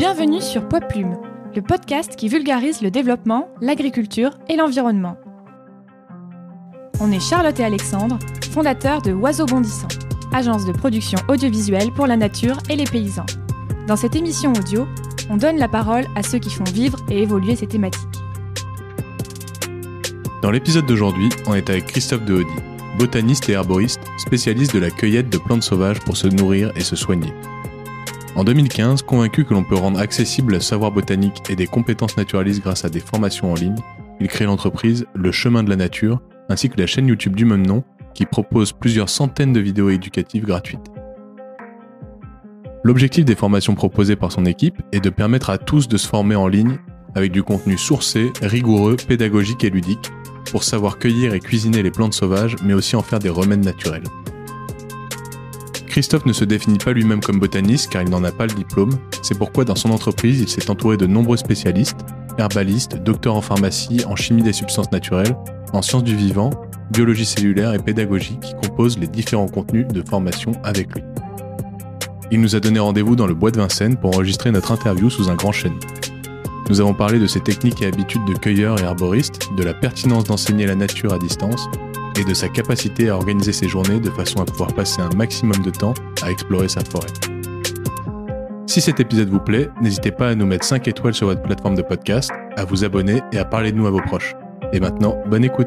Bienvenue sur Poids Plume, le podcast qui vulgarise le développement, l'agriculture et l'environnement. On est Charlotte et Alexandre, fondateurs de Oiseaux Bondissants, agence de production audiovisuelle pour la nature et les paysans. Dans cette émission audio, on donne la parole à ceux qui font vivre et évoluer ces thématiques. Dans l'épisode d'aujourd'hui, on est avec Christophe Dehaudy, botaniste et herboriste, spécialiste de la cueillette de plantes sauvages pour se nourrir et se soigner. En 2015, convaincu que l'on peut rendre accessible le savoir botanique et des compétences naturalistes grâce à des formations en ligne, il crée l'entreprise Le Chemin de la Nature, ainsi que la chaîne YouTube du même nom, qui propose plusieurs centaines de vidéos éducatives gratuites. L'objectif des formations proposées par son équipe est de permettre à tous de se former en ligne avec du contenu sourcé, rigoureux, pédagogique et ludique, pour savoir cueillir et cuisiner les plantes sauvages, mais aussi en faire des remèdes naturels. Christophe ne se définit pas lui-même comme botaniste car il n'en a pas le diplôme, c'est pourquoi dans son entreprise il s'est entouré de nombreux spécialistes, herbalistes, docteurs en pharmacie, en chimie des substances naturelles, en sciences du vivant, biologie cellulaire et pédagogie qui composent les différents contenus de formation avec lui. Il nous a donné rendez-vous dans le bois de Vincennes pour enregistrer notre interview sous un grand chêne. Nous avons parlé de ses techniques et habitudes de cueilleur et arboriste, de la pertinence d'enseigner la nature à distance, et de sa capacité à organiser ses journées de façon à pouvoir passer un maximum de temps à explorer sa forêt. Si cet épisode vous plaît, n'hésitez pas à nous mettre 5 étoiles sur votre plateforme de podcast, à vous abonner et à parler de nous à vos proches. Et maintenant, bonne écoute.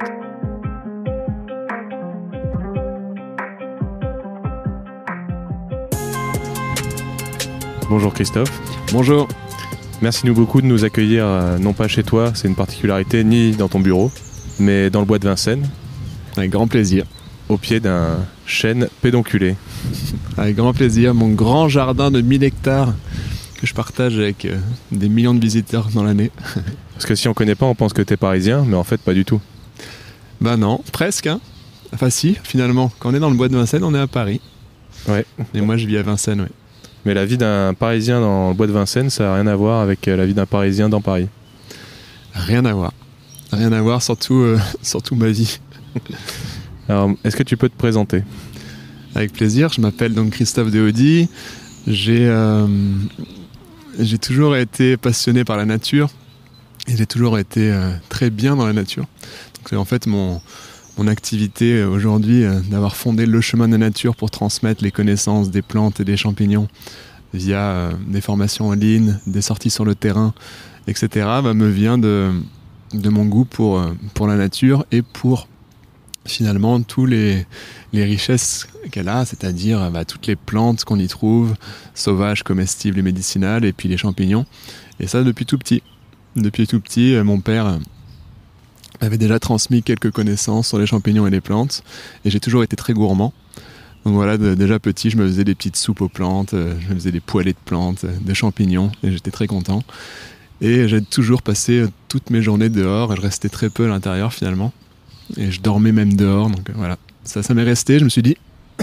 Bonjour Christophe. Bonjour. Merci beaucoup de nous accueillir, non pas chez toi, c'est une particularité, ni dans ton bureau, mais dans le bois de Vincennes. Avec grand plaisir. Au pied d'un chêne pédonculé. Avec grand plaisir, mon grand jardin de 1000 hectares que je partage avec des millions de visiteurs dans l'année. Parce que si on connaît pas, on pense que t'es parisien, mais en fait pas du tout. Bah non, presque. Hein. Enfin si, finalement, quand on est dans le bois de Vincennes, on est à Paris. Ouais. Et moi je vis à Vincennes, ouais. Mais la vie d'un parisien dans le bois de Vincennes, ça n'a rien à voir avec la vie d'un parisien dans Paris. Rien à voir. Rien à voir, surtout ma vie. Alors, est-ce que tu peux te présenter ? Avec plaisir, je m'appelle donc Christophe Dehaudy. J'ai toujours été passionné par la nature et j'ai toujours été très bien dans la nature. Donc c'est en fait mon activité aujourd'hui d'avoir fondé Le Chemin de la Nature pour transmettre les connaissances des plantes et des champignons via des formations en ligne, des sorties sur le terrain, etc. Me vient de mon goût pour la nature et pour finalement tous les richesses qu'elle a, c'est-à-dire toutes les plantes qu'on y trouve, sauvages, comestibles et médicinales, et puis les champignons. Et ça depuis tout petit. Depuis tout petit, mon père avait déjà transmis quelques connaissances sur les champignons et les plantes, et j'ai toujours été très gourmand. Donc voilà, déjà petit, je me faisais des petites soupes aux plantes, je me faisais des poêlées de plantes, de champignons, et j'étais très content. Et j'ai toujours passé toutes mes journées dehors, et je restais très peu à l'intérieur finalement. Et je dormais même dehors, donc voilà. Ça m'est resté, je me suis dit,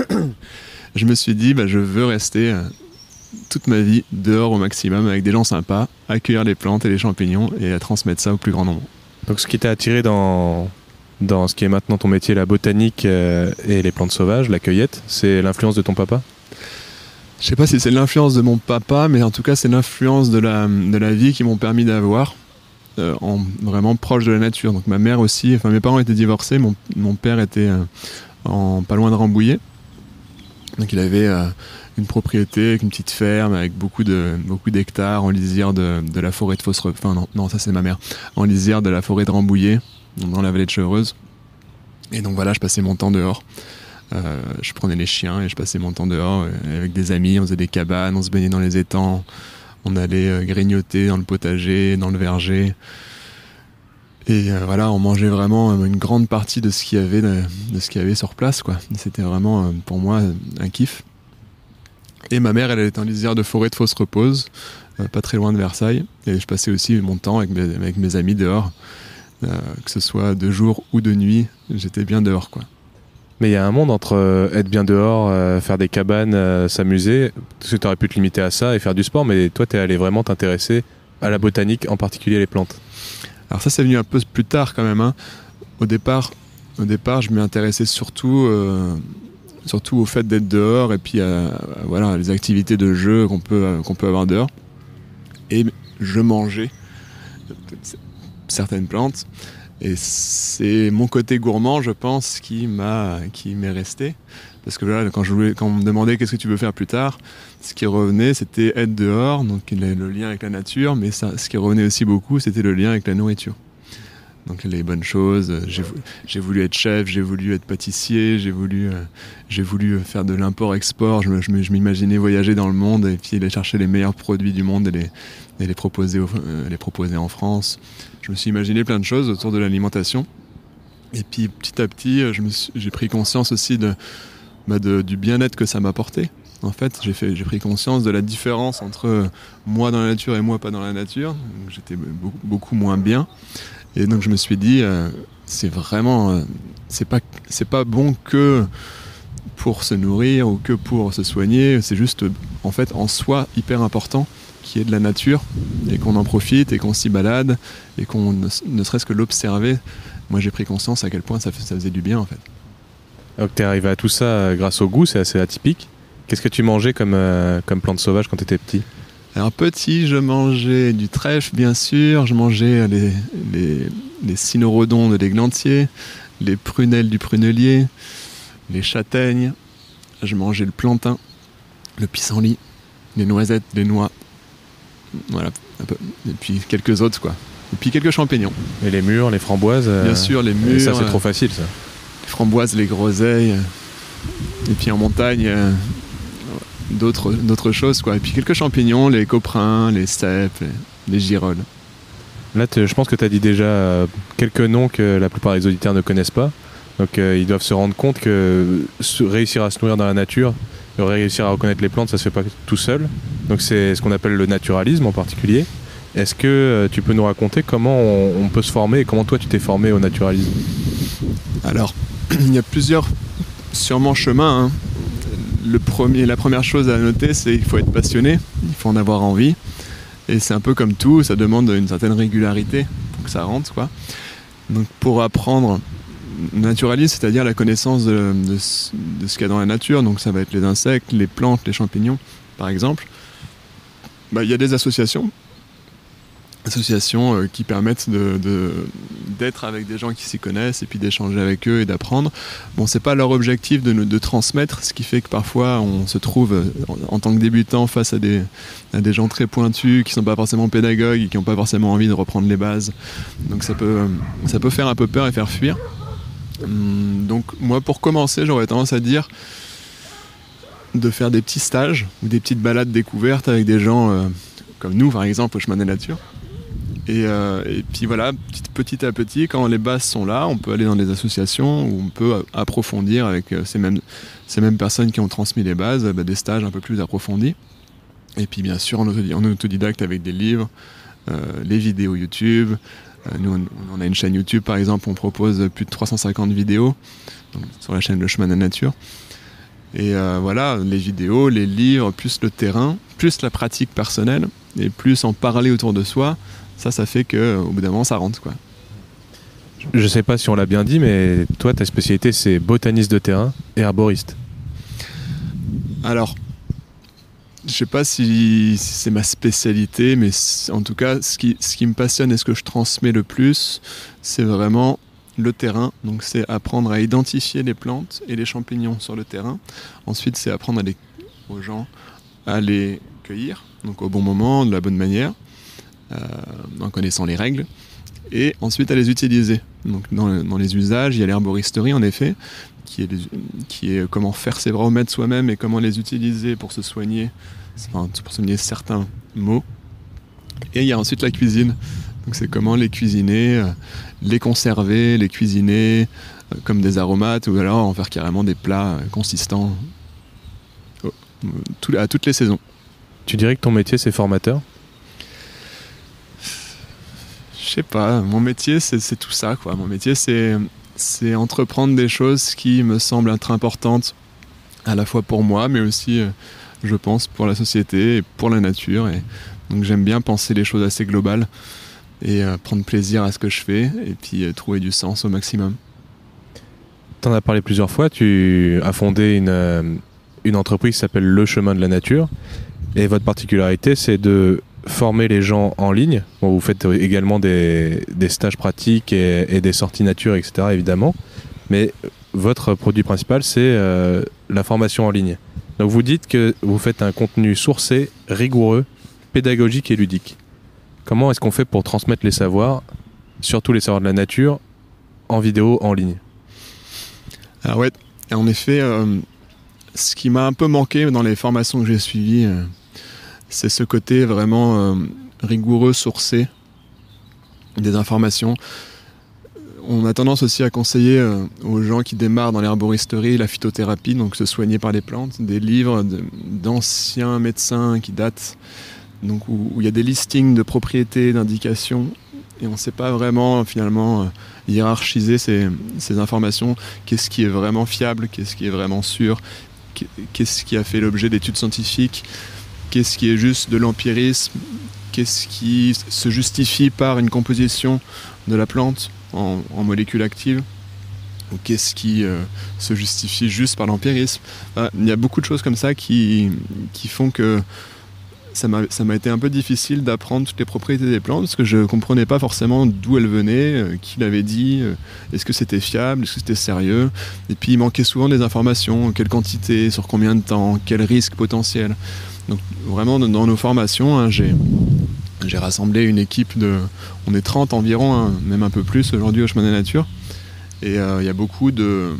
je veux rester toute ma vie dehors au maximum, avec des gens sympas, accueillir les plantes et les champignons, et à transmettre ça au plus grand nombre. Donc ce qui t'a attiré dans ce qui est maintenant ton métier, la botanique et les plantes sauvages, la cueillette, c'est l'influence de ton papa ? Je sais pas si c'est l'influence de mon papa, mais en tout cas c'est l'influence de la vie qui m'ont permis d'avoir, vraiment proche de la nature. Donc ma mère aussi, mes parents étaient divorcés, mon père était pas loin de Rambouillet. Donc il avait une propriété avec une petite ferme, avec beaucoup d'hectares en lisière de la forêt de Fossereau. Enfin non, ça c'est ma mère. En lisière de la forêt de Rambouillet, dans la vallée de Chevreuse. Et donc voilà, je passais mon temps dehors. Je prenais les chiens et je passais mon temps dehors avec des amis, on faisait des cabanes, on se baignait dans les étangs, on allait grignoter dans le potager, dans le verger. Et voilà, on mangeait vraiment une grande partie de ce qu'il y avait sur place, quoi. C'était vraiment pour moi un kiff. Et ma mère, elle était en lisière de forêt de Fosse-Repose, pas très loin de Versailles. Et je passais aussi mon temps avec mes amis dehors, que ce soit de jour ou de nuit, j'étais bien dehors, quoi. Mais il y a un monde entre être bien dehors, faire des cabanes, s'amuser, parce que tu aurais pu te limiter à ça et faire du sport, mais toi, tu es allé vraiment t'intéresser à la botanique, en particulier les plantes. Alors ça, c'est venu un peu plus tard quand même, hein. Au départ, je m'y intéressais surtout au fait d'être dehors et puis voilà, les activités de jeu qu'on peut avoir dehors. et je mangeais certaines plantes. Et c'est mon côté gourmand, je pense, qui m'est resté. Parce que là, quand on me demandait qu'est-ce que tu veux faire plus tard, ce qui revenait, c'était être dehors, donc le lien avec la nature, mais ce qui revenait aussi beaucoup, c'était le lien avec la nourriture. Donc les bonnes choses, j'ai voulu être chef, j'ai voulu être pâtissier, j'ai voulu faire de l'import-export, je m'imaginais voyager dans le monde et puis aller chercher les meilleurs produits du monde et les proposer en France. Je me suis imaginé plein de choses autour de l'alimentation. Et puis petit à petit, j'ai pris conscience aussi du bien-être que ça m'apportait. En fait, j'ai pris conscience de la différence entre moi dans la nature et moi pas dans la nature. Donc, j'étais beaucoup moins bien. Et donc je me suis dit, c'est pas bon que pour se nourrir ou que pour se soigner. C'est juste, en fait, en soi, hyper important qu'il y ait de la nature et qu'on en profite et qu'on s'y balade et qu'on ne serait-ce que l'observer. Moi, j'ai pris conscience à quel point ça faisait du bien, en fait. Donc t'es arrivé à tout ça grâce au goût, c'est assez atypique. Qu'est-ce que tu mangeais comme plante sauvage quand tu étais petit ? Alors petit, je mangeais du trèfle, bien sûr. Je mangeais les cynorrhodons de l'églantier, les prunelles du prunelier, les châtaignes. Je mangeais le plantain, le pissenlit, les noisettes, les noix. Voilà, un peu. Et puis quelques autres, quoi. Et puis quelques champignons. Et les mûres, les framboises Bien sûr, les mûres. Ça, c'est trop facile, ça. Les framboises, les groseilles. Et puis en montagne... d'autres choses, quoi. Et puis quelques champignons, les coprins, les cèpes, les girolles. Là, je pense que tu as dit déjà quelques noms que la plupart des auditeurs ne connaissent pas. Donc ils doivent se rendre compte que réussir à se nourrir dans la nature, réussir à reconnaître les plantes, ça se fait pas tout seul. Donc c'est ce qu'on appelle le naturalisme en particulier. Est-ce que tu peux nous raconter comment on peut se former et comment toi tu t'es formé au naturalisme ? Alors, il y a plusieurs sûrement chemins, hein. La première chose à noter, c'est qu'il faut être passionné, il faut en avoir envie. Et c'est un peu comme tout, ça demande une certaine régularité pour que ça rentre, quoi. Donc pour apprendre naturalisme, c'est-à-dire la connaissance de ce qu'il y a dans la nature, donc ça va être les insectes, les plantes, les champignons, par exemple. Il y a des associations qui permettent d'être avec des gens qui s'y connaissent et puis d'échanger avec eux et d'apprendre. Bon, c'est pas leur objectif de transmettre, ce qui fait que parfois on se trouve en tant que débutant face à des gens très pointus qui sont pas forcément pédagogues et qui n'ont pas forcément envie de reprendre les bases. Donc ça peut faire un peu peur et faire fuir. Donc moi, pour commencer, j'aurais tendance à dire de faire des petits stages ou des petites balades découvertes avec des gens comme nous, par exemple, au Chemin des Natures. Et puis voilà, petit à petit, quand les bases sont là, on peut aller dans des associations où on peut approfondir avec ces mêmes personnes qui ont transmis les bases, des stages un peu plus approfondis. Et puis bien sûr en autodidacte avec des livres, les vidéos YouTube. Nous, on a une chaîne YouTube par exemple, on propose plus de 350 vidéos donc, sur la chaîne Le Chemin de la Nature. Et voilà, les vidéos, les livres, plus le terrain, plus la pratique personnelle, et plus en parler autour de soi. Ça fait qu'au bout d'un moment, ça rentre, quoi. Je sais pas si on l'a bien dit, mais toi, ta spécialité, c'est botaniste de terrain et herboriste. Alors, je sais pas si c'est ma spécialité, mais en tout cas, ce qui me passionne et ce que je transmets le plus, c'est vraiment le terrain. Donc, c'est apprendre à identifier les plantes et les champignons sur le terrain. Ensuite, c'est apprendre aux gens à les cueillir, donc au bon moment, de la bonne manière. En connaissant les règles, et ensuite à les utiliser. Donc dans les usages, il y a l'herboristerie en effet, qui est comment faire ses remèdes soi-même et comment les utiliser pour se soigner, pour soigner certains maux. Et il y a ensuite la cuisine. Donc c'est comment les cuisiner, les conserver, les cuisiner comme des aromates, ou alors en faire carrément des plats consistants à toutes les saisons. Tu dirais que ton métier c'est formateur ? Je sais pas, mon métier c'est tout ça, quoi. Mon métier c'est entreprendre des choses qui me semblent être importantes à la fois pour moi mais aussi je pense pour la société et pour la nature, et donc j'aime bien penser les choses assez globales et prendre plaisir à ce que je fais et puis trouver du sens au maximum. T'en as parlé plusieurs fois, tu as fondé une entreprise qui s'appelle Le Chemin de la Nature, et votre particularité c'est de former les gens en ligne. Bon, vous faites également des stages pratiques et des sorties nature, etc. évidemment. Mais votre produit principal, c'est la formation en ligne. Donc vous dites que vous faites un contenu sourcé, rigoureux, pédagogique et ludique. Comment est-ce qu'on fait pour transmettre les savoirs, surtout les savoirs de la nature, en vidéo, en ligne? Alors ouais, en effet, ce qui m'a un peu manqué dans les formations que j'ai suivies, c'est ce côté vraiment rigoureux, sourcé des informations. On a tendance aussi à conseiller aux gens qui démarrent dans l'herboristerie, la phytothérapie, donc se soigner par les plantes, des livres d'anciens médecins qui datent, donc où il y a des listings de propriétés, d'indications, et on ne sait pas vraiment finalement hiérarchiser ces informations. Qu'est-ce qui est vraiment fiable, qu'est-ce qui est vraiment sûr, qu'est-ce qui a fait l'objet d'études scientifiques, qu'est-ce qui est juste de l'empirisme, qu'est-ce qui se justifie par une composition de la plante en molécules actives, ou qu'est-ce qui se justifie juste par l'empirisme. Il y a beaucoup de choses comme ça qui font que ça m'a été un peu difficile d'apprendre toutes les propriétés des plantes, parce que je ne comprenais pas forcément d'où elles venaient, qui l'avait dit, est-ce que c'était fiable, est-ce que c'était sérieux. Et puis il manquait souvent des informations, quelle quantité, sur combien de temps, quel risque potentiel. Donc vraiment dans nos formations, j'ai rassemblé une équipe on est 30 environ, même un peu plus aujourd'hui au Chemin des Natures. Et il y a beaucoup de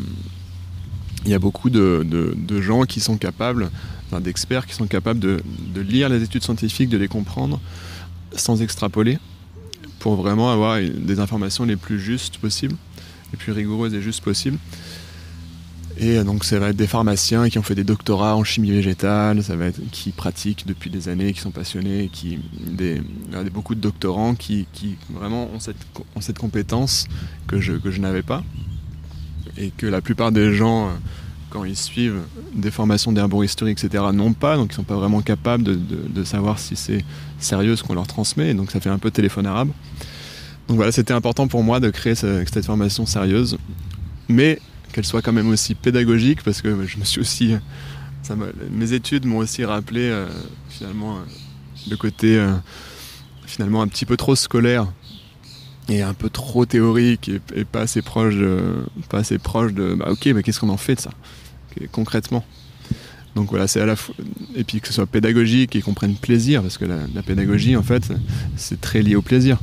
gens qui sont capables, d'experts qui sont capables de lire les études scientifiques, de les comprendre sans extrapoler, pour vraiment avoir des informations les plus justes possibles, les plus rigoureuses et justes possibles. Et donc ça va être des pharmaciens qui ont fait des doctorats en chimie végétale, ça va être qui pratiquent depuis des années, qui sont passionnés, beaucoup de doctorants qui vraiment ont cette compétence que je n'avais pas, et que la plupart des gens, quand ils suivent des formations d'herboristerie, etc., n'ont pas, donc ils ne sont pas vraiment capables de savoir si c'est sérieux ce qu'on leur transmet, et donc ça fait un peu téléphone arabe. Donc voilà, c'était important pour moi de créer cette formation sérieuse, mais qu'elle soit quand même aussi pédagogique, parce que je me suis aussi... mes études m'ont aussi rappelé finalement le côté finalement un petit peu trop scolaire et un peu trop théorique et pas assez proche de ok, mais qu'est-ce qu'on en fait de ça concrètement. Donc voilà, c'est à la fois... Et puis que ce soit pédagogique et qu'on prenne plaisir, parce que la pédagogie en fait c'est très lié au plaisir.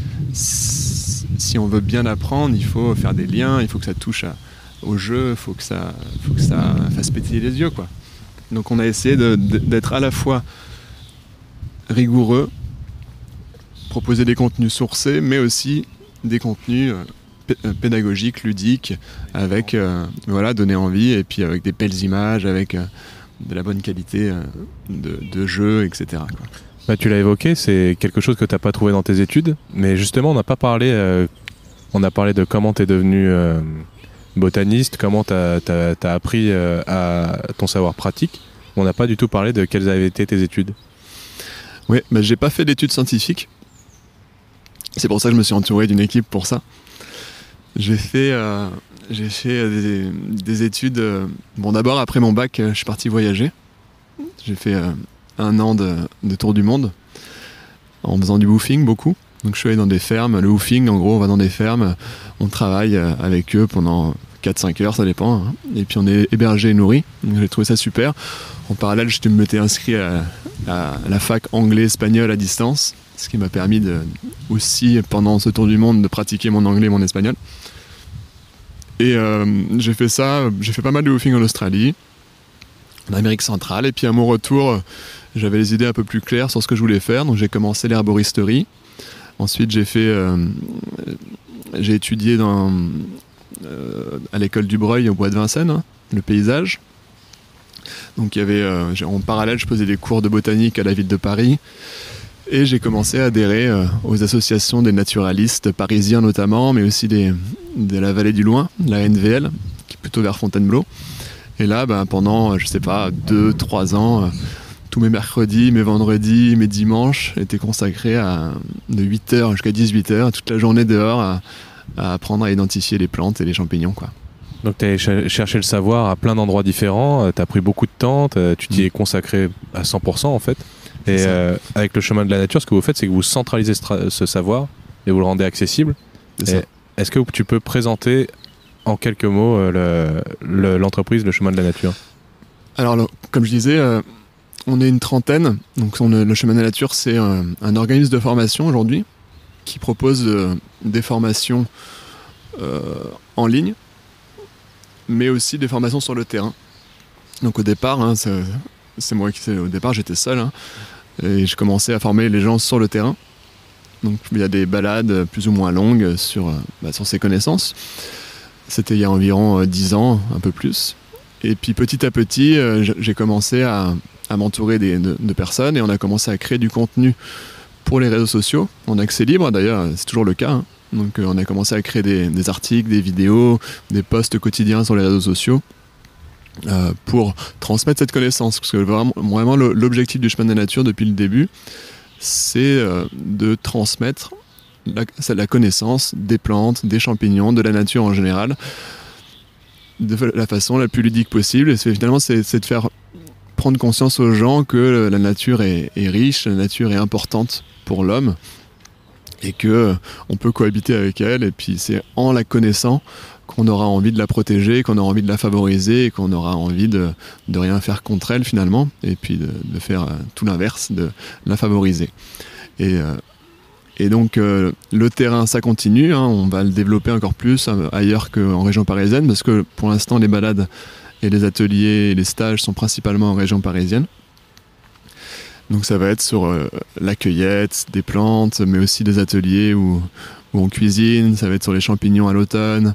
Si on veut bien apprendre, il faut faire des liens, il faut que ça touche au jeu, il faut que ça fasse pétiller les yeux, quoi. Donc on a essayé d'être à la fois rigoureux, proposer des contenus sourcés, mais aussi des contenus pédagogiques, ludiques, avec donner envie, et puis avec des belles images, avec de la bonne qualité de jeu, etc., quoi. Tu l'as évoqué, c'est quelque chose que tu n'as pas trouvé dans tes études, mais justement on n'a pas parlé, on a parlé de comment tu es devenu botaniste, comment tu as appris à ton savoir pratique. On n'a pas du tout parlé de quelles avaient été tes études. Oui, j'ai pas fait d'études scientifiques. C'est pour ça que je me suis entouré d'une équipe pour ça. J'ai fait des études... d'abord, après mon bac, je suis parti voyager. J'ai fait 1 an de tour du monde en faisant du woofing beaucoup. Donc je suis allé dans des fermes. Le woofing, en gros, on va dans des fermes, on travaille avec eux pendant 4-5 heures, ça dépend, hein. Et puis on est hébergé et nourri. Donc j'ai trouvé ça super. En parallèle, je m'étais inscrit à la fac anglais-espagnol à distance, ce qui m'a permis aussi, pendant ce tour du monde, de pratiquer mon anglais et mon espagnol. Et j'ai fait pas mal de woofing en Australie, en Amérique centrale, et puis à mon retour, j'avais les idées un peu plus claires sur ce que je voulais faire, donc j'ai commencé l'herboristerie. Ensuite, j'ai étudié à l'école du Breuil au bois de Vincennes, hein, le paysage. Donc en parallèle, je faisais des cours de botanique à la ville de Paris, et j'ai commencé à adhérer aux associations des naturalistes parisiens notamment, mais aussi de la vallée du Loing, la NVL, qui est plutôt vers Fontainebleau. Et là, pendant, 2-3 ans, tous mes mercredis, mes vendredis, mes dimanches étaient consacrés de 8h jusqu'à 18h, toute la journée dehors, à apprendre à identifier les plantes et les champignons, quoi. Donc tu as cherché le savoir à plein d'endroits différents, tu as pris beaucoup de temps, tu t'y es consacré à 100% en fait. Et avec le chemin de la nature, ce que vous faites, c'est que vous centralisez ce savoir et vous le rendez accessible. Est-ce que tu peux présenter en quelques mots l'entreprise Le Chemin de la Nature? Alors, comme je disais, on est une trentaine. Donc, le Chemin de la Nature, c'est un organisme de formation aujourd'hui qui propose des formations en ligne, mais aussi des formations sur le terrain. Donc, au départ, au départ, j'étais seul et je commençais à former les gens sur le terrain. Donc, il y a des balades plus ou moins longues sur ces connaissances. C'était il y a environ 10 ans, un peu plus. Et puis petit à petit, j'ai commencé à m'entourer de personnes et on a commencé à créer du contenu pour les réseaux sociaux, en accès libre d'ailleurs, c'est toujours le cas. Donc on a commencé à créer des articles, des vidéos, des posts quotidiens sur les réseaux sociaux pour transmettre cette connaissance. Parce que vraiment l'objectif du Chemin de la Nature depuis le début, c'est de transmettre la connaissance des plantes, des champignons, de la nature en général, de la façon la plus ludique possible. Et finalement, c'est de faire prendre conscience aux gens que la nature est riche, la nature est importante pour l'homme et qu'on peut cohabiter avec elle. Et puis c'est en la connaissant qu'on aura envie de la protéger, qu'on aura envie de la favoriser et qu'on aura envie de rien faire contre elle finalement, et puis de faire tout l'inverse, de la favoriser. Et donc le terrain, ça continue, on va le développer encore plus ailleurs qu'en région parisienne, parce que pour l'instant les balades et les ateliers et les stages sont principalement en région parisienne. Donc ça va être sur la cueillette des plantes, mais aussi des ateliers où on cuisine, ça va être sur les champignons à l'automne,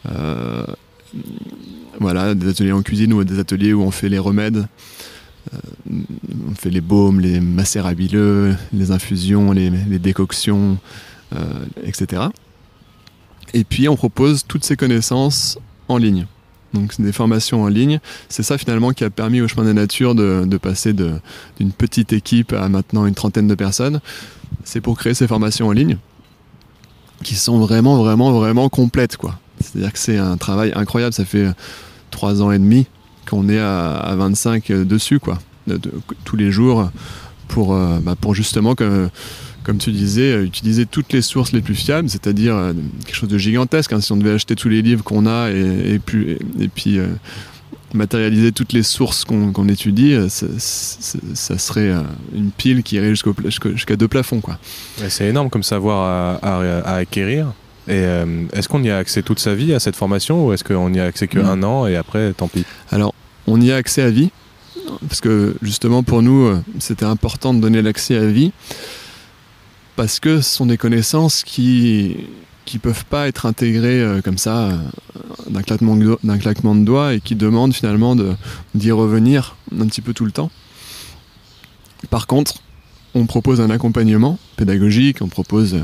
voilà, des ateliers en cuisine ou des ateliers où on fait les remèdes. On fait les baumes, les macérabileux, les infusions, les décoctions, etc. Et puis on propose toutes ces connaissances en ligne. Donc c'est des formations en ligne. C'est ça finalement qui a permis au Chemin de la Nature de passer d'une petite équipe à maintenant une trentaine de personnes. C'est pour créer ces formations en ligne qui sont vraiment, vraiment, vraiment complètes, quoi. C'est-à-dire que c'est un travail incroyable. Ça fait 3 ans et demi qu'on est à 25 dessus, quoi, tous les jours pour justement, comme tu disais, utiliser toutes les sources les plus fiables, c'est-à-dire quelque chose de gigantesque. Si on devait acheter tous les livres qu'on a et puis matérialiser toutes les sources qu'on étudie, ça serait une pile qui irait jusqu'à 2 plafonds, quoi. Ouais, c'est énorme comme savoir à acquérir. Et est-ce qu'on y a accès toute sa vie à cette formation, ou est-ce qu'on y a accès que 1 an et après tant pis? Alors on y a accès à vie, parce que justement pour nous c'était important de donner l'accès à vie, parce que ce sont des connaissances qui peuvent pas être intégrées comme ça d'un claquement de doigts, et qui demandent finalement d'y revenir un petit peu tout le temps. Par contre, on propose un accompagnement pédagogique, on propose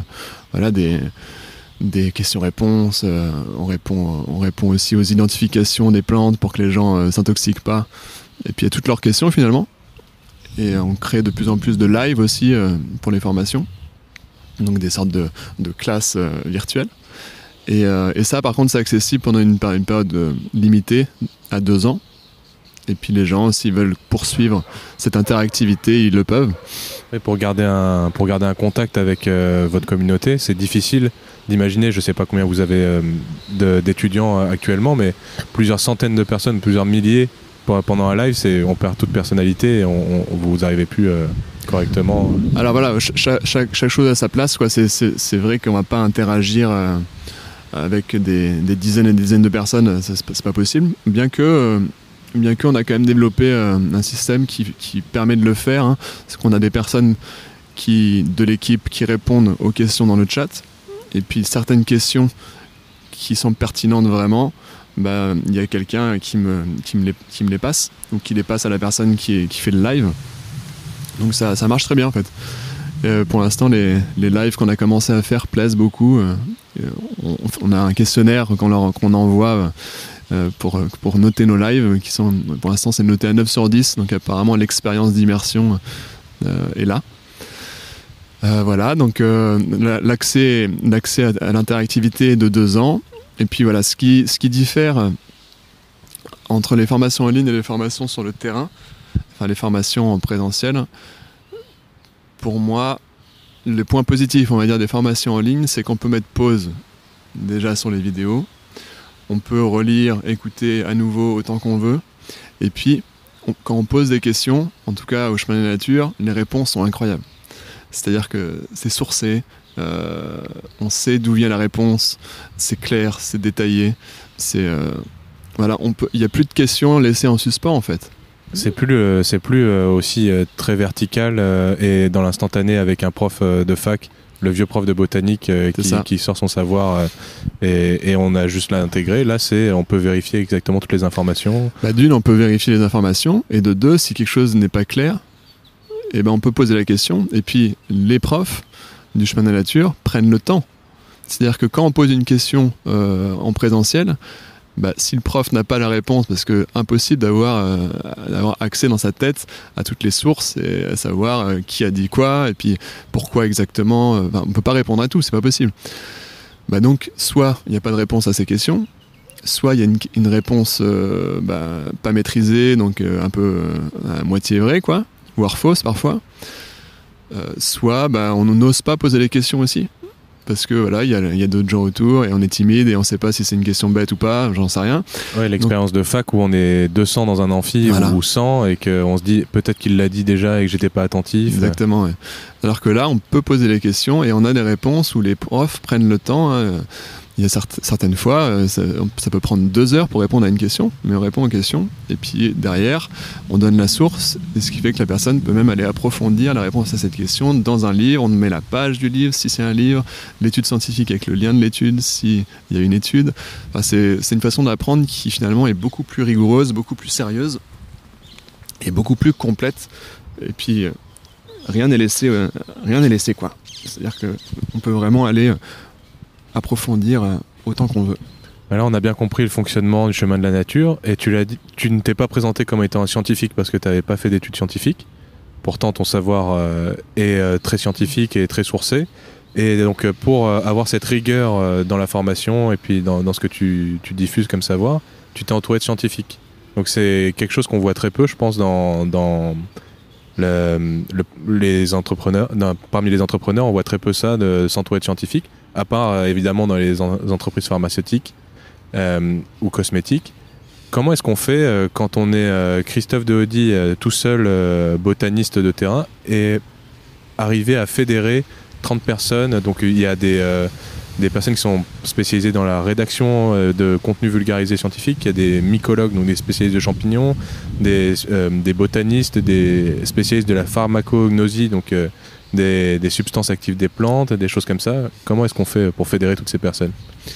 des questions-réponses, on répond aussi aux identifications des plantes pour que les gens s'intoxiquent pas, et puis à toutes leurs questions finalement. Et on crée de plus en plus de live aussi pour les formations, donc des sortes de classes virtuelles. Et ça par contre c'est accessible pendant une période limitée à 2 ans. Et puis les gens, s'ils veulent poursuivre cette interactivité, ils le peuvent. Et pour garder un contact avec votre communauté, c'est difficile d'imaginer, je ne sais pas combien vous avez d'étudiants actuellement, mais plusieurs centaines de personnes, plusieurs milliers pendant un live, on perd toute personnalité et vous n'arrivez plus correctement. Alors voilà, chaque chose à sa place, quoi. C'est vrai qu'on ne va pas interagir avec des dizaines et des dizaines de personnes, c'est pas possible, bien qu'on a quand même développé un système qui permet de le faire, parce qu'on a des personnes de l'équipe qui répondent aux questions dans le chat, et puis certaines questions qui sont pertinentes vraiment, il y a quelqu'un qui me les passe, ou qui les passe à la personne qui fait le live. Donc ça marche très bien en fait. Pour l'instant, les lives qu'on a commencé à faire plaisent beaucoup. On a un questionnaire qu'on envoie pour noter nos lives, qui sont, pour l'instant c'est noté à 9 sur 10, donc apparemment l'expérience d'immersion est là. Voilà, donc l'accès à l'interactivité est de 2 ans. Et puis voilà, ce qui diffère entre les formations en ligne et les formations sur le terrain, enfin les formations en présentiel, pour moi, le point positif, on va dire, des formations en ligne, c'est qu'on peut mettre pause déjà sur les vidéos. On peut relire, écouter à nouveau autant qu'on veut. Et puis, quand on pose des questions, en tout cas au chemin de la nature, les réponses sont incroyables. C'est-à-dire que c'est sourcé, on sait d'où vient la réponse, c'est clair, c'est détaillé. Voilà, il n'y a plus de questions laissées en suspens en fait. C'est plus aussi très vertical et dans l'instantané avec un prof de fac, le vieux prof de botanique qui sort son savoir et on a juste à l'intégrer. Là, on peut vérifier exactement toutes les informations. D'une, on peut vérifier les informations et de deux, si quelque chose n'est pas clair, on peut poser la question. Et puis, les profs du chemin de la nature prennent le temps. C'est-à-dire que quand on pose une question en présentiel, si le prof n'a pas la réponse, parce que impossible d'avoir accès dans sa tête à toutes les sources et à savoir qui a dit quoi et puis pourquoi exactement, on ne peut pas répondre à tout, c'est pas possible. Donc soit il n'y a pas de réponse à ces questions, soit il y a une réponse pas maîtrisée, donc un peu à moitié vraie, quoi, voire fausse parfois, soit on n'ose pas poser les questions aussi. Parce que voilà, il y a d'autres gens autour et on est timide et on sait pas si c'est une question bête ou pas, j'en sais rien. Ouais, l'expérience de fac où on est 200 dans un amphi ou 100 et qu'on se dit peut-être qu'il l'a dit déjà et que j'étais pas attentif. Exactement, ouais. Alors que là, on peut poser les questions et on a des réponses où les profs prennent le temps. Il y a certaines fois, ça peut prendre 2 heures pour répondre à une question, mais on répond aux questions, et puis derrière, on donne la source, et ce qui fait que la personne peut même aller approfondir la réponse à cette question dans un livre, on met la page du livre, si c'est un livre, l'étude scientifique avec le lien de l'étude, s'il y a une étude. Enfin, c'est une façon d'apprendre qui finalement est beaucoup plus rigoureuse, beaucoup plus sérieuse, et beaucoup plus complète, et puis rien n'est laissé quoi. C'est-à-dire qu'on peut vraiment aller approfondir autant qu'on veut. Là, on a bien compris le fonctionnement du chemin de la nature et tu l'as dit, tu ne t'es pas présenté comme étant un scientifique parce que tu n'avais pas fait d'études scientifiques. Pourtant, ton savoir est très scientifique et très sourcé. Et donc, pour avoir cette rigueur dans la formation et puis dans ce que tu diffuses comme savoir, tu t'es entouré de scientifiques. Donc, c'est quelque chose qu'on voit très peu, je pense, dans les entrepreneurs. Parmi les entrepreneurs, on voit très peu ça, de s'entourer de scientifiques. À part évidemment dans les entreprises pharmaceutiques ou cosmétiques. Comment est-ce qu'on fait quand on est Christophe Deaudy, tout seul botaniste de terrain, et arriver à fédérer 30 personnes? Donc il y a des personnes qui sont spécialisées dans la rédaction de contenu vulgarisé scientifique, il y a des mycologues, donc des spécialistes de champignons, des botanistes, des spécialistes de la pharmacognosie, donc des substances actives des plantes, des choses comme ça. Comment est-ce qu'on fait pour fédérer toutes ces personnes ?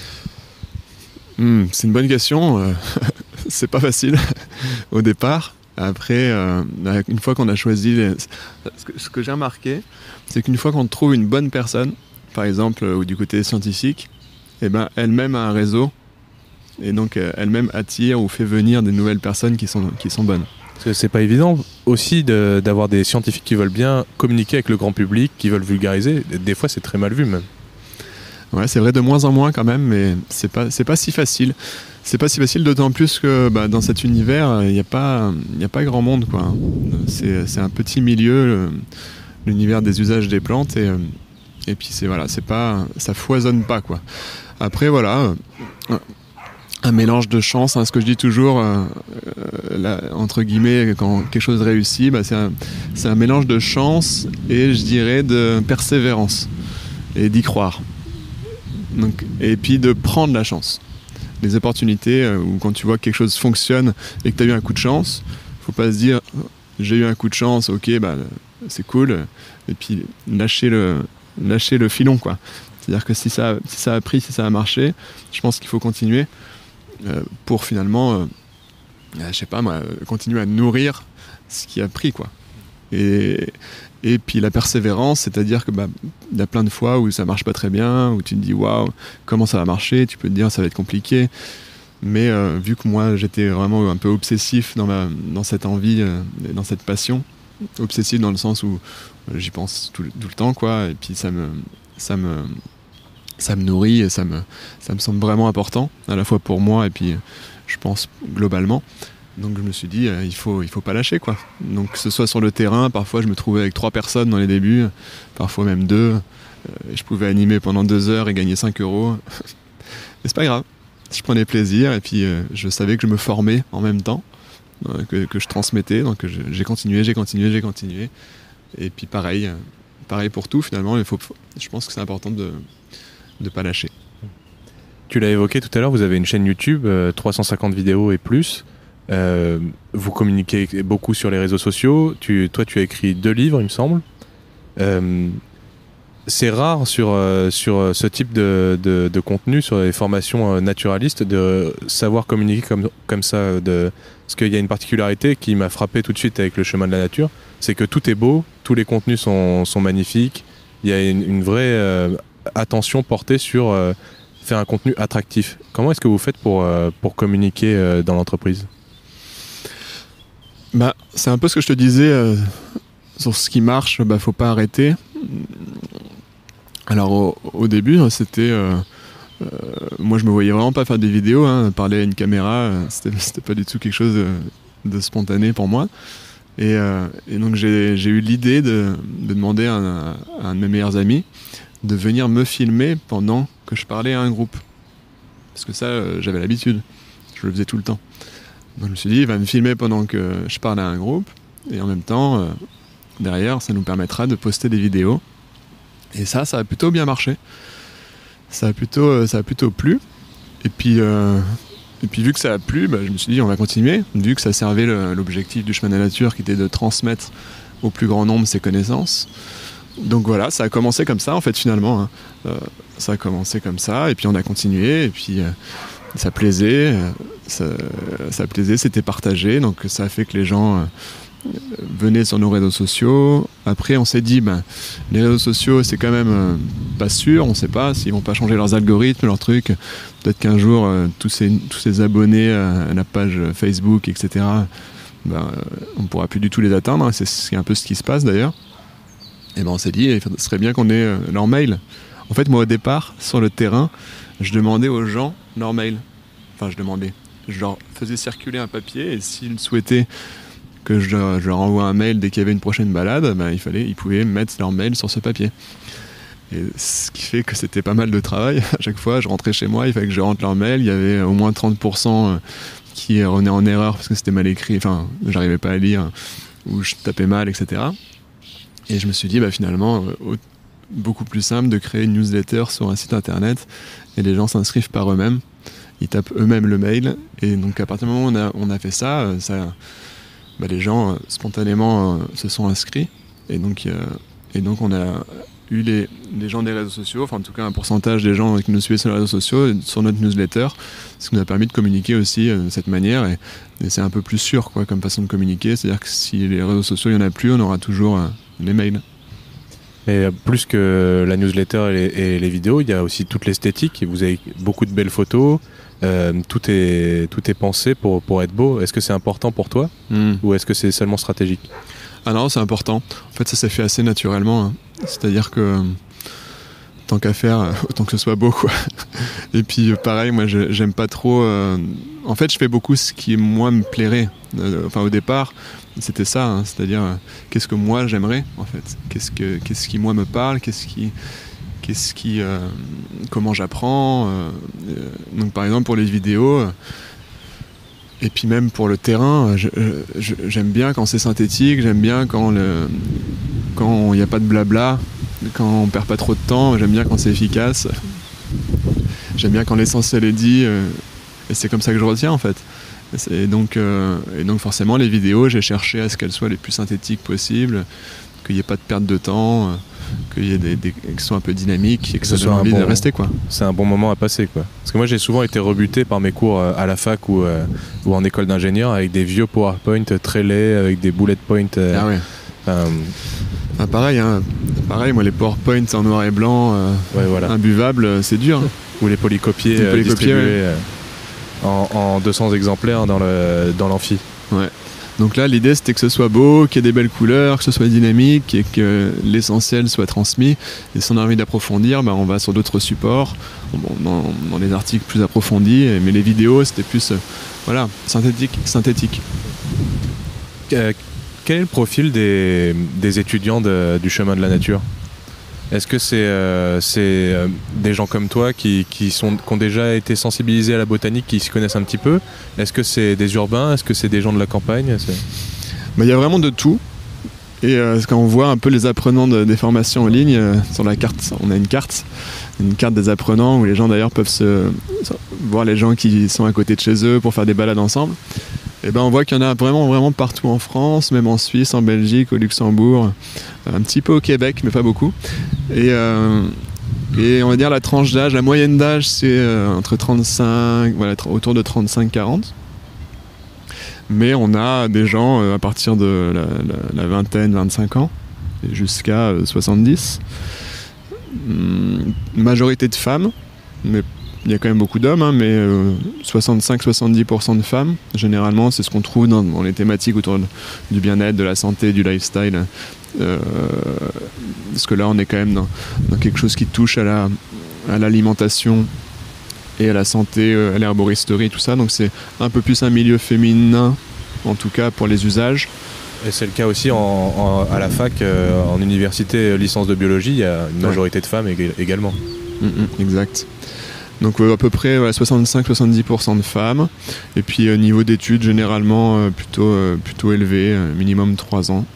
C'est une bonne question. C'est pas facile au départ. Après, une fois qu'on a choisi... Ce que j'ai remarqué, c'est qu'une fois qu'on trouve une bonne personne, par exemple, ou du côté scientifique, elle-même a un réseau et donc elle-même attire ou fait venir des nouvelles personnes qui sont bonnes. Parce que c'est pas évident aussi d'avoir des scientifiques qui veulent bien communiquer avec le grand public, qui veulent vulgariser. Des fois, c'est très mal vu même. Ouais, c'est vrai, de moins en moins quand même, mais c'est pas si facile. C'est pas si facile, d'autant plus que dans cet univers, il n'y a pas grand monde, quoi. C'est un petit milieu, l'univers des usages des plantes, et puis ça foisonne pas, quoi. Après, voilà. Un mélange de chance, ce que je dis toujours, entre guillemets, quand quelque chose réussit, c'est un mélange de chance et je dirais de persévérance et d'y croire. Donc, et puis de prendre la chance. Les opportunités où quand tu vois que quelque chose fonctionne et que tu as eu un coup de chance, faut pas se dire j'ai eu un coup de chance, ok, c'est cool, et puis lâcher le filon, quoi. C'est-à-dire que si ça a pris, si ça a marché, je pense qu'il faut continuer. Pour finalement, continuer à nourrir ce qui a pris, quoi. Et puis la persévérance, c'est-à-dire que y a plein de fois où ça marche pas très bien, où tu te dis waouh, comment ça va marcher, tu peux te dire ça va être compliqué. Mais vu que moi j'étais vraiment un peu obsessif dans cette envie, dans cette passion, obsessif dans le sens où j'y pense tout le temps, quoi, et puis ça me nourrit et ça me semble vraiment important, à la fois pour moi et puis je pense globalement. Donc je me suis dit, il faut pas lâcher, quoi. Donc que ce soit sur le terrain, parfois je me trouvais avec 3 personnes dans les débuts, parfois même 2. Je pouvais animer pendant 2 heures et gagner 5 €. Mais c'est pas grave. Je prenais plaisir et puis je savais que je me formais en même temps, que je transmettais. Donc j'ai continué. Et puis pareil pour tout finalement. Je pense que c'est important de ne pas lâcher. Tu l'as évoqué tout à l'heure, vous avez une chaîne YouTube, 350 vidéos et plus. Vous communiquez beaucoup sur les réseaux sociaux. Toi, tu as écrit 2 livres, il me semble. C'est rare sur ce type de contenu, sur les formations naturalistes, de savoir communiquer comme ça. Parce qu'il y a une particularité qui m'a frappé tout de suite avec le chemin de la nature, c'est que tout est beau, tous les contenus sont magnifiques. Il y a une vraie attention portée sur faire un contenu attractif. Comment est-ce que vous faites pour communiquer dans l'entreprise ? C'est un peu ce que je te disais sur ce qui marche, faut pas arrêter. Alors au début, c'était moi je me voyais vraiment pas faire des vidéos, parler à une caméra, c'était pas du tout quelque chose de spontané pour moi. Et donc j'ai eu l'idée de demander à un de mes meilleurs amis de venir me filmer pendant que je parlais à un groupe. Parce que ça, j'avais l'habitude, je le faisais tout le temps. Donc je me suis dit, il va me filmer pendant que je parle à un groupe, et en même temps, derrière, ça nous permettra de poster des vidéos. Et ça a plutôt bien marché. Ça a plutôt plu. Et puis vu que ça a plu, je me suis dit, on va continuer. Vu que ça servait l'objectif du chemin de la nature, qui était de transmettre au plus grand nombre ses connaissances. Donc voilà, ça a commencé comme ça, en fait, finalement. Ça a commencé comme ça, et puis on a continué, et puis ça plaisait. Ça plaisait, c'était partagé, donc ça a fait que les gens venaient sur nos réseaux sociaux. Après on s'est dit, les réseaux sociaux c'est quand même pas sûr, on sait pas s'ils vont pas changer leurs algorithmes, leurs trucs. Peut-être qu'un jour tous ces abonnés à la page Facebook, etc., on pourra plus du tout les atteindre. C'est un peu ce qui se passe d'ailleurs. Et on s'est dit, il serait bien qu'on ait leur mail. En fait, moi au départ, sur le terrain, je demandais aux gens leur mail. Enfin, je leur faisais circuler un papier, et s'ils souhaitaient que je leur envoie un mail dès qu'il y avait une prochaine balade, ils pouvaient mettre leur mail sur ce papier. Et ce qui fait que c'était pas mal de travail. À chaque fois, je rentrais chez moi, il fallait que je rentre leur mail. Il y avait au moins 30% qui revenaient en erreur parce que c'était mal écrit, enfin, j'arrivais pas à lire, ou je tapais mal, etc. Et je me suis dit, finalement, beaucoup plus simple de créer une newsletter sur un site internet, et les gens s'inscrivent par eux-mêmes. Ils tapent eux-mêmes le mail, et donc à partir du moment où on a fait ça, les gens spontanément se sont inscrits, et donc on a eu les gens des réseaux sociaux, enfin en tout cas un pourcentage des gens qui nous suivaient sur les réseaux sociaux, sur notre newsletter, ce qui nous a permis de communiquer aussi de cette manière, et c'est un peu plus sûr comme façon de communiquer, c'est-à-dire que si les réseaux sociaux il n'y en a plus, on aura toujours les mails. Et plus que la newsletter et les vidéos, il y a aussi toute l'esthétique. Vous avez beaucoup de belles photos. Tout est pensé pour être beau. Est-ce que c'est important pour toi ou est-ce que c'est seulement stratégique ? Ah non, c'est important. En fait, ça s'est fait assez naturellement. C'est-à-dire que tant qu'à faire, autant que ce soit beau, quoi. Et puis pareil, moi j'aime pas trop. En fait, je fais beaucoup ce qui moi me plairait. Au départ, c'était ça, c'est-à-dire qu'est-ce que moi j'aimerais en fait. Qu'est-ce qui moi me parle, comment j'apprends. Donc par exemple pour les vidéos. Et puis même pour le terrain, j'aime bien quand c'est synthétique, j'aime bien quand il n'y a pas de blabla, quand on perd pas trop de temps, j'aime bien quand c'est efficace. J'aime bien quand l'essentiel est dit, et c'est comme ça que je retiens en fait. Et donc forcément les vidéos, j'ai cherché à ce qu'elles soient les plus synthétiques possibles, qu'il n'y ait pas de perte de temps, qu'il y ait qui soient un peu dynamiques et que ça donne envie de rester, quoi. C'est un bon moment à passer, quoi. Parce que moi j'ai souvent été rebuté par mes cours à la fac ou en école d'ingénieur avec des vieux PowerPoint très laids, avec des bullet points. Pareil, moi les PowerPoint en noir et blanc, imbuvables, c'est dur. Ou les polycopiés distribués en 200 exemplaires dans l'amphi. Ouais. Donc là, l'idée, c'était que ce soit beau, qu'il y ait des belles couleurs, que ce soit dynamique et que l'essentiel soit transmis. Et si on a envie d'approfondir, on va sur d'autres supports, dans des articles plus approfondis. Mais les vidéos, c'était plus synthétique. Quel est le profil des étudiants du chemin de la nature ? Est-ce que c'est des gens comme toi qui ont déjà été sensibilisés à la botanique, qui s'y connaissent un petit peu ? Est-ce que c'est des urbains ? Est-ce que c'est des gens de la campagne ? Il y a vraiment de tout. Et quand on voit un peu les apprenants des formations en ligne, sur la carte, on a une carte des apprenants où les gens d'ailleurs peuvent voir les gens qui sont à côté de chez eux pour faire des balades ensemble. Et on voit qu'il y en a vraiment, vraiment partout en France, même en Suisse, en Belgique, au Luxembourg, un petit peu au Québec, mais pas beaucoup. Et on va dire la tranche d'âge, la moyenne d'âge, c'est entre 35, autour de 35-40. Mais on a des gens à partir de la vingtaine, 25 ans, jusqu'à 70. Majorité de femmes, mais il y a quand même beaucoup d'hommes, mais 65-70% de femmes. Généralement, c'est ce qu'on trouve dans les thématiques autour du bien-être, de la santé, du lifestyle. Parce que là, on est quand même dans quelque chose qui touche à l'alimentation et à la santé, à l'herboristerie, tout ça. Donc c'est un peu plus un milieu féminin, en tout cas pour les usages. Et c'est le cas aussi à la fac, en université licence de biologie, il y a une majorité de femmes également. Exact. Donc à peu près 65-70% de femmes. Et puis niveau d'études, généralement plutôt élevé, minimum 3 ans.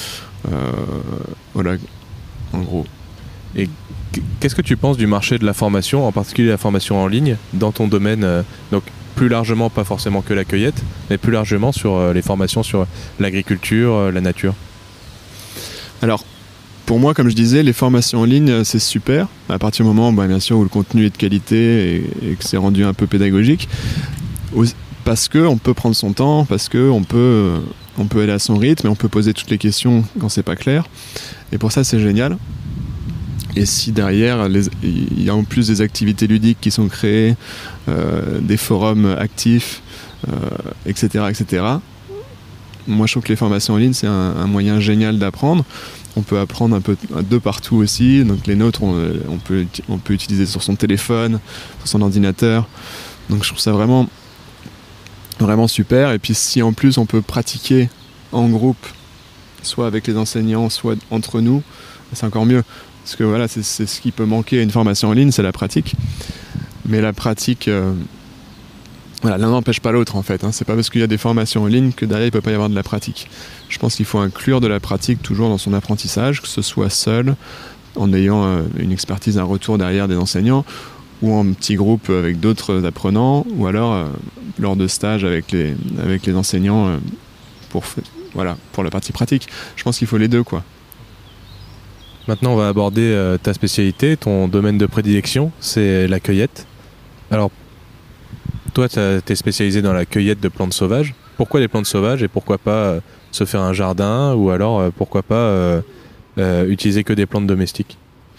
Voilà, en gros. Et qu'est-ce que tu penses du marché de la formation, en particulier la formation en ligne, dans ton domaine, donc plus largement, pas forcément que la cueillette, mais plus largement sur les formations sur l'agriculture, la nature ? Alors, pour moi, comme je disais, les formations en ligne, c'est super, à partir du moment bien sûr, où le contenu est de qualité et que c'est rendu un peu pédagogique, parce qu'on peut prendre son temps, parce qu'on peut aller à son rythme et on peut poser toutes les questions quand c'est pas clair. Et pour ça, c'est génial. Et si derrière, il y a en plus des activités ludiques qui sont créées, des forums actifs, etc., etc., moi je trouve que les formations en ligne, c'est un moyen génial d'apprendre. On peut apprendre un peu de partout aussi. Donc les nôtres, on peut utiliser sur son téléphone, sur son ordinateur. Donc je trouve ça vraiment, vraiment super. Et puis si en plus on peut pratiquer en groupe, soit avec les enseignants, soit entre nous, c'est encore mieux. Parce que voilà, c'est ce qui peut manquer à une formation en ligne, c'est la pratique. Mais la pratique, l'un n'empêche pas l'autre en fait. C'est pas parce qu'il y a des formations en ligne que derrière il peut pas y avoir de la pratique. Je pense qu'il faut inclure de la pratique toujours dans son apprentissage, que ce soit seul, en ayant une expertise, un retour derrière des enseignants, ou en petit groupe avec d'autres apprenants, ou alors lors de stages avec les enseignants pour la partie pratique. Je pense qu'il faut les deux, quoi. Maintenant, on va aborder ta spécialité, ton domaine de prédilection, c'est la cueillette. Alors, toi, tu es spécialisé dans la cueillette de plantes sauvages. Pourquoi les plantes sauvages et pourquoi pas se faire un jardin, ou alors pourquoi pas utiliser que des plantes domestiques ?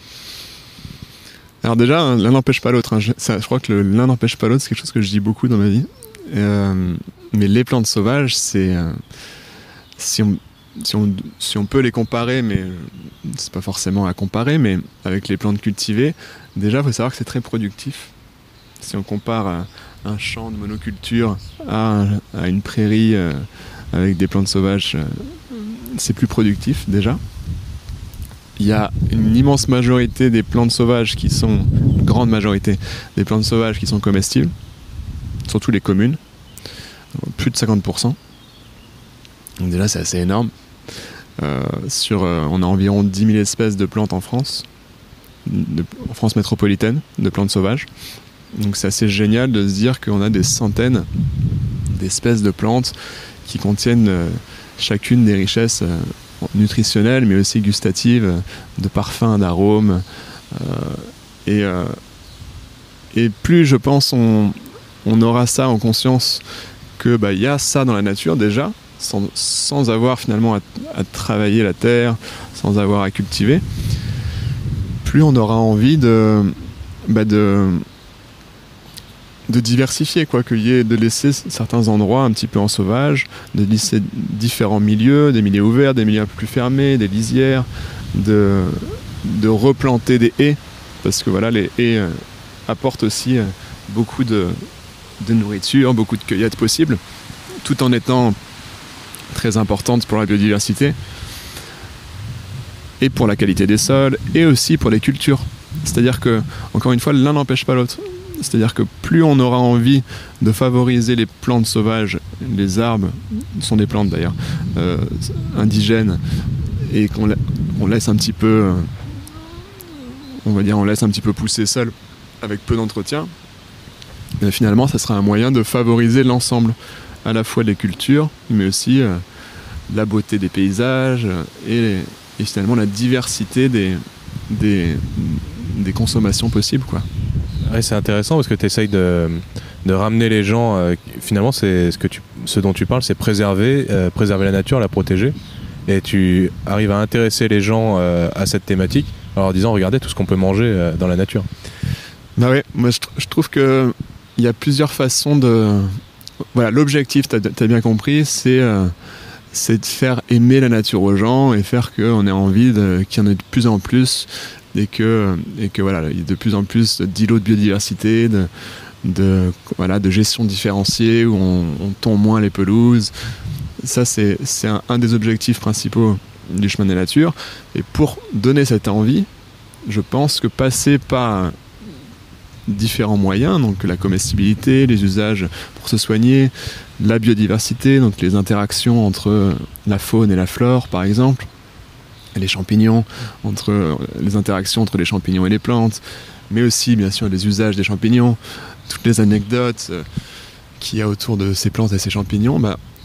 Alors déjà, l'un n'empêche pas l'autre. Je crois que l'un n'empêche pas l'autre, c'est quelque chose que je dis beaucoup dans ma vie. Mais les plantes sauvages, c'est... Si on peut les comparer, mais c'est pas forcément à comparer, mais avec les plantes cultivées, déjà, il faut savoir que c'est très productif. Si on compare un champ de monoculture à une prairie avec des plantes sauvages, c'est plus productif, déjà. Il y a une immense majorité des plantes sauvages une grande majorité des plantes sauvages qui sont comestibles, surtout les communes, plus de 50%. Donc déjà, c'est assez énorme. On a environ 10 000 espèces de plantes en France, en France métropolitaine, de plantes sauvages. Donc c'est assez génial de se dire qu'on a des centaines d'espèces de plantes qui contiennent chacune des richesses nutritionnelles, mais aussi gustatives, de parfums, d'arômes. Et plus, je pense, on aura ça en conscience que y a ça dans la nature déjà, sans avoir finalement à travailler la terre, sans avoir à cultiver, plus on aura envie de diversifier, quoi, de laisser certains endroits un petit peu en sauvage, de laisser différents milieux, des milieux ouverts, des milieux un peu plus fermés, des lisières, de replanter des haies, parce que voilà, les haies apportent aussi beaucoup de nourriture, beaucoup de cueillettes possibles, tout en étant très importantes pour la biodiversité et pour la qualité des sols et aussi pour les cultures. C'est-à-dire que, encore une fois, l'un n'empêche pas l'autre. C'est-à-dire que plus on aura envie de favoriser les plantes sauvages, les arbres sont des plantes d'ailleurs, indigènes, et qu'on laisse un petit peu, on laisse un petit peu pousser seul avec peu d'entretien, finalement ça sera un moyen de favoriser l'ensemble, à la fois des cultures, mais aussi la beauté des paysages et finalement la diversité des consommations possibles, quoi. Ouais, c'est intéressant parce que tu essayes de ramener les gens, finalement c'est ce dont tu parles, c'est préserver la nature, la protéger, et tu arrives à intéresser les gens à cette thématique en leur disant regardez tout ce qu'on peut manger dans la nature. Bah ouais, moi je trouve que il y a plusieurs façons de... Voilà, l'objectif, t'as bien compris, c'est de faire aimer la nature aux gens et faire qu'on ait envie qu'il y en ait de plus en plus et que voilà, il y ait de plus en plus d'îlots de biodiversité, de gestion différenciée où on tond moins les pelouses. Ça, c'est un des objectifs principaux du chemin de la nature. Et pour donner cette envie, je pense que passer par différents moyens, donc la comestibilité, les usages pour se soigner, la biodiversité, donc les interactions entre la faune et la flore par exemple, les champignons, les interactions entre les champignons et les plantes, mais aussi bien sûr les usages des champignons, toutes les anecdotes qu'il y a autour de ces plantes et ces champignons,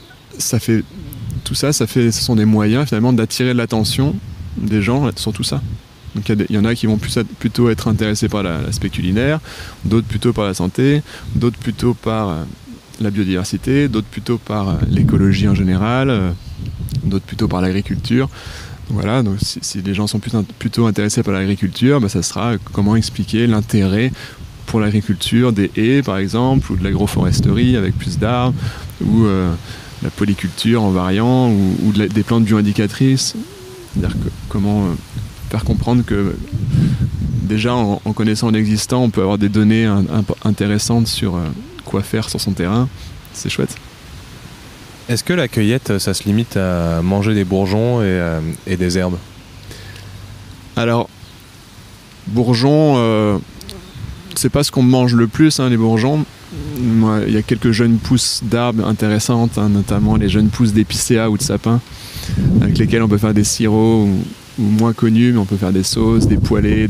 ce sont des moyens finalement d'attirer l'attention des gens sur tout ça. Donc il y en a qui vont plutôt être intéressés par l'aspect culinaire, d'autres plutôt par la santé, d'autres plutôt par la biodiversité, d'autres plutôt par l'écologie en général, d'autres plutôt par l'agriculture. Voilà, donc si les gens sont plutôt intéressés par l'agriculture, ça sera comment expliquer l'intérêt pour l'agriculture des haies par exemple, ou de l'agroforesterie avec plus d'arbres, ou la polyculture en variant, ou des plantes bioindicatrices. C'est-à-dire comment faire comprendre que déjà en connaissant l'existant, on peut avoir des données intéressantes sur quoi faire sur son terrain. C'est chouette. Est-ce que la cueillette, ça se limite à manger des bourgeons et des herbes ? Alors, bourgeons, c'est pas ce qu'on mange le plus, les bourgeons. Il y a quelques jeunes pousses d'arbres intéressantes, notamment les jeunes pousses d'épicéa ou de sapin, avec lesquelles on peut faire des sirops, ou moins connus, mais on peut faire des sauces, des poêlés,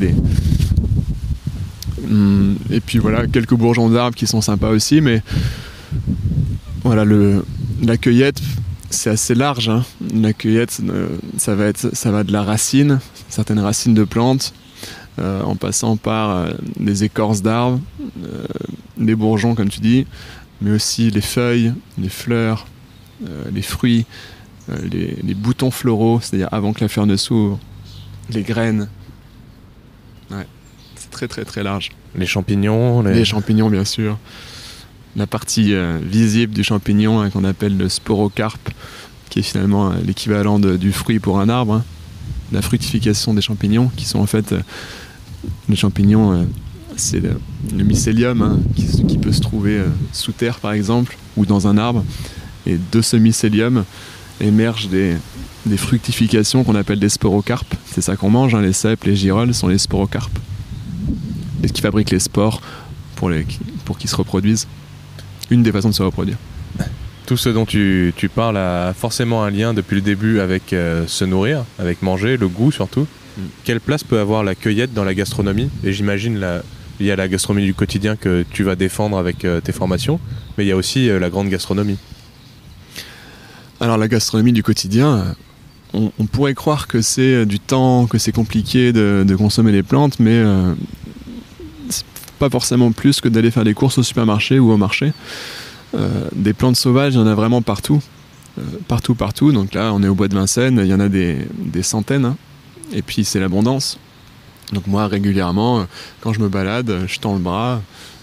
et puis voilà, quelques bourgeons d'arbres qui sont sympas aussi, mais voilà, la cueillette, c'est assez large, La cueillette, ça va de la racine, certaines racines de plantes, en passant par les écorces d'arbres, les bourgeons comme tu dis, mais aussi les feuilles, les fleurs, les fruits, les boutons floraux, c'est-à-dire avant que la fleur ne s'ouvre, les graines. Ouais, c'est très très très large. Les champignons Les champignons, bien sûr. La partie visible du champignon qu'on appelle le sporocarpe, qui est finalement l'équivalent du fruit pour un arbre. La fructification des champignons, qui sont en fait... les champignons, c'est le mycélium qui peut se trouver sous terre par exemple, ou dans un arbre. Et de ce mycélium émergent des fructifications qu'on appelle des sporocarpes. C'est ça qu'on mange, les cèpes, les girolles sont les sporocarpes. Et ce qui fabrique les spores pour qu'ils se reproduisent. Une des façons de se reproduire. Tout ce dont tu parles a forcément un lien depuis le début avec se nourrir, avec manger, le goût surtout. Quelle place peut avoir la cueillette dans la gastronomie ? Et j'imagine il y a la gastronomie du quotidien que tu vas défendre avec tes formations, mais il y a aussi la grande gastronomie. Alors la gastronomie du quotidien, on pourrait croire que c'est du temps, que c'est compliqué de consommer les plantes, mais c'est pas forcément plus que d'aller faire des courses au supermarché ou au marché. Des plantes sauvages, il y en a vraiment partout. Partout. Donc là, on est au bois de Vincennes, il y en a des centaines. Et puis c'est l'abondance. Donc moi, régulièrement, quand je me balade, je tends le bras,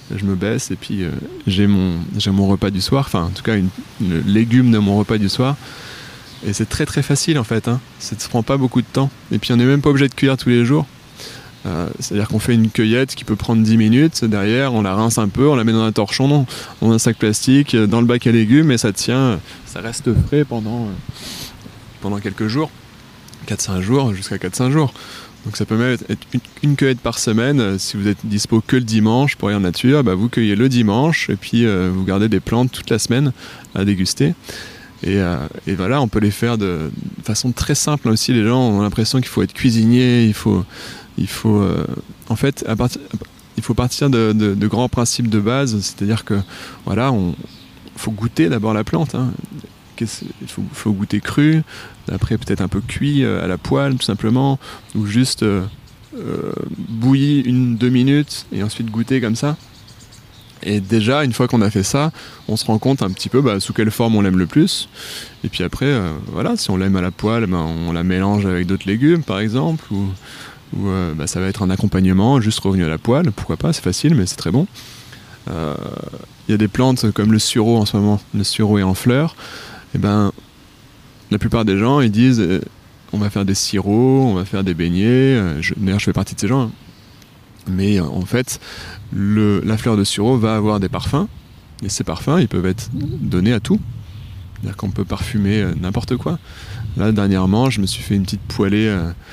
je me baisse et puis j'ai mon repas du soir, enfin en tout cas le légume de mon repas du soir. Et c'est très très facile en fait, hein. Ça ne prend pas beaucoup de temps. Et puis on n'est même pas obligé de cueillir tous les jours. C'est-à-dire qu'on fait une cueillette qui peut prendre 10 minutes, derrière on la rince un peu, on la met dans un torchon, dans un sac plastique, dans le bac à légumes, et ça tient, ça reste frais pendant quelques jours, 4-5 jours, jusqu'à 4-5 jours. Donc ça peut même être une cueillette par semaine. Si vous êtes dispo que le dimanche pour aller en nature, vous cueillez le dimanche, et puis vous gardez des plantes toute la semaine à déguster. Et voilà, on peut les faire de façon très simple aussi. Les gens ont l'impression qu'il faut être cuisinier, il faut en fait, il faut partir de grands principes de base, c'est-à-dire que voilà, faut goûter d'abord la plante, hein. Il faut goûter cru, après peut-être un peu cuit à la poêle tout simplement, ou juste bouilli 1-2 minutes et ensuite goûter comme ça. Et déjà, une fois qu'on a fait ça, on se rend compte un petit peu sous quelle forme on l'aime le plus. Et puis après, voilà, si on l'aime à la poêle, on la mélange avec d'autres légumes par exemple, ou ça va être un accompagnement juste revenu à la poêle, pourquoi pas, c'est facile mais c'est très bon. Il y a des plantes comme le sureau en ce moment, le sureau est en fleurs, et la plupart des gens ils disent on va faire des sirops, on va faire des beignets, d'ailleurs je fais partie de ces gens, hein. Mais en fait la fleur de sureau va avoir des parfums, et ces parfums ils peuvent être donnés à tout, c'est-à-dire qu'on peut parfumer n'importe quoi. Là dernièrement je me suis fait une petite poêlée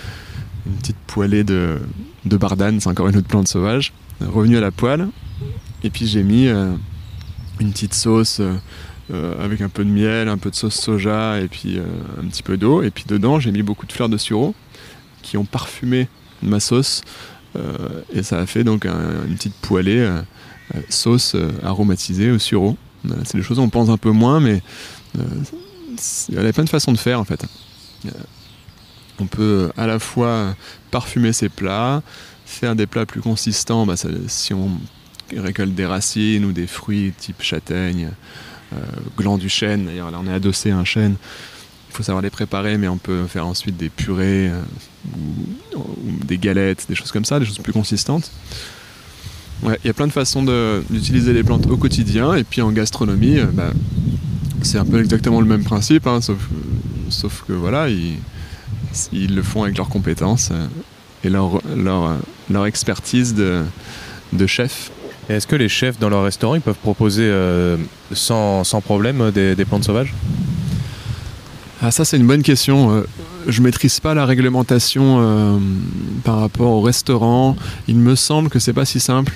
de bardane, c'est encore une autre plante sauvage, revenue à la poêle, et puis j'ai mis une petite sauce avec un peu de miel, un peu de sauce soja et puis un petit peu d'eau, et puis dedans j'ai mis beaucoup de fleurs de sureau qui ont parfumé ma sauce, et ça a fait donc une petite poêlée sauce aromatisée au sureau. C'est des choses qu'on pense un peu moins, mais il y a plein de façons de faire en fait. On peut à la fois parfumer ses plats, faire des plats plus consistants, si on récolte des racines ou des fruits type châtaigne, gland du chêne, d'ailleurs là on est adossé à un chêne, il faut savoir les préparer, mais on peut faire ensuite des purées ou des galettes, des choses comme ça, des choses plus consistantes. Ouais, il y a plein de façons d'utiliser les plantes au quotidien, et puis en gastronomie, c'est un peu exactement le même principe, hein, sauf que voilà, ils le font avec leurs compétences et leur expertise de chef. Et est-ce que les chefs dans leur restaurant ils peuvent proposer sans problème des plantes sauvages ? Ah, ça c'est une bonne question. Je maîtrise pas la réglementation par rapport au restaurant. Il me semble que c'est pas si simple,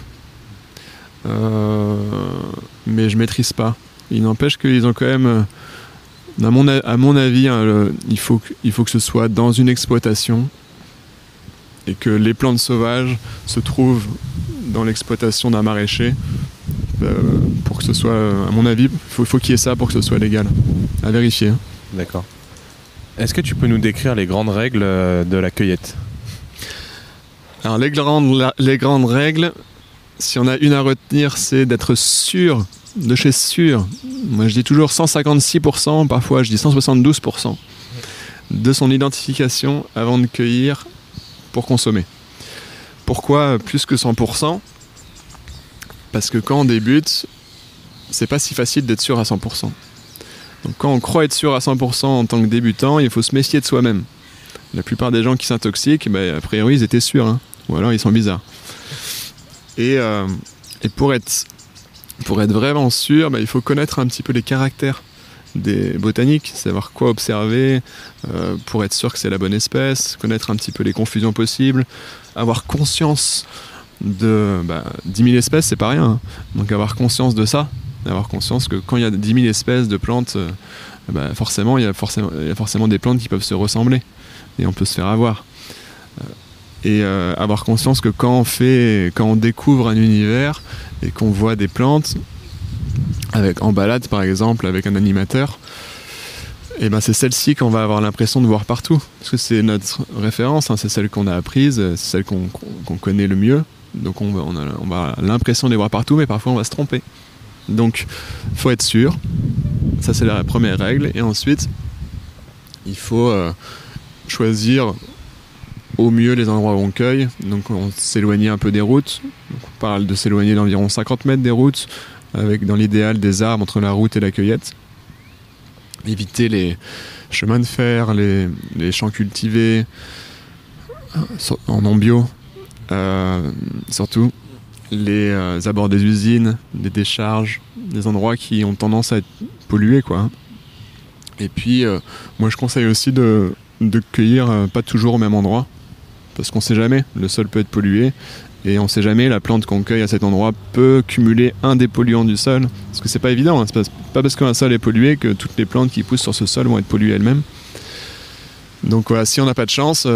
mais je maîtrise pas. Il n'empêche qu'ils ont quand même, à mon avis, hein, il faut que ce soit dans une exploitation et que les plantes sauvages se trouvent dans l'exploitation d'un maraîcher pour que ce soit, à mon avis, faut qu'il y ait ça pour que ce soit légal. À vérifier. D'accord. Est-ce que tu peux nous décrire les grandes règles de la cueillette ? Alors les grandes règles, si on a une à retenir, c'est d'être sûr, de chez sûr. Moi je dis toujours 156%, parfois je dis 172% de son identification avant de cueillir pour consommer. Pourquoi plus que 100% ? Parce que quand on débute, c'est pas si facile d'être sûr à 100%. Donc quand on croit être sûr à 100% en tant que débutant, il faut se méfier de soi-même. La plupart des gens qui s'intoxiquent, a priori ils étaient sûrs, hein, ou alors ils sont bizarres. Et pour être vraiment sûr, il faut connaître un petit peu les caractères des botaniques, savoir quoi observer pour être sûr que c'est la bonne espèce, connaître un petit peu les confusions possibles, avoir conscience de 10 000 espèces, c'est pas rien, hein. Donc avoir conscience de ça, avoir conscience que quand il y a 10 000 espèces de plantes, forcément il y a forcément des plantes qui peuvent se ressembler et on peut se faire avoir. Et avoir conscience que quand on découvre un univers et qu'on voit des plantes en balade par exemple avec un animateur, et c'est celle-ci qu'on va avoir l'impression de voir partout, parce que c'est notre référence, hein, c'est celle qu'on a apprise, c'est celle qu'on connaît le mieux, donc on va avoir l'impression de les voir partout, mais parfois on va se tromper. Donc il faut être sûr, ça c'est la première règle, et ensuite il faut choisir au mieux les endroits où on cueille, donc on s'éloigne un peu des routes, donc parle de s'éloigner d'environ 50 mètres des routes, avec dans l'idéal des arbres entre la route et la cueillette. Éviter les chemins de fer, les champs cultivés, en non bio, surtout les abords des usines, des décharges, des endroits qui ont tendance à être pollués, quoi. Et puis, moi je conseille aussi de cueillir pas toujours au même endroit, parce qu'on sait jamais, le sol peut être pollué, et on sait jamais, la plante qu'on cueille à cet endroit peut cumuler un des polluants du sol, parce que c'est pas évident, hein, c'est pas parce qu'un sol est pollué que toutes les plantes qui poussent sur ce sol vont être polluées elles-mêmes. Donc voilà, si on n'a pas de chance,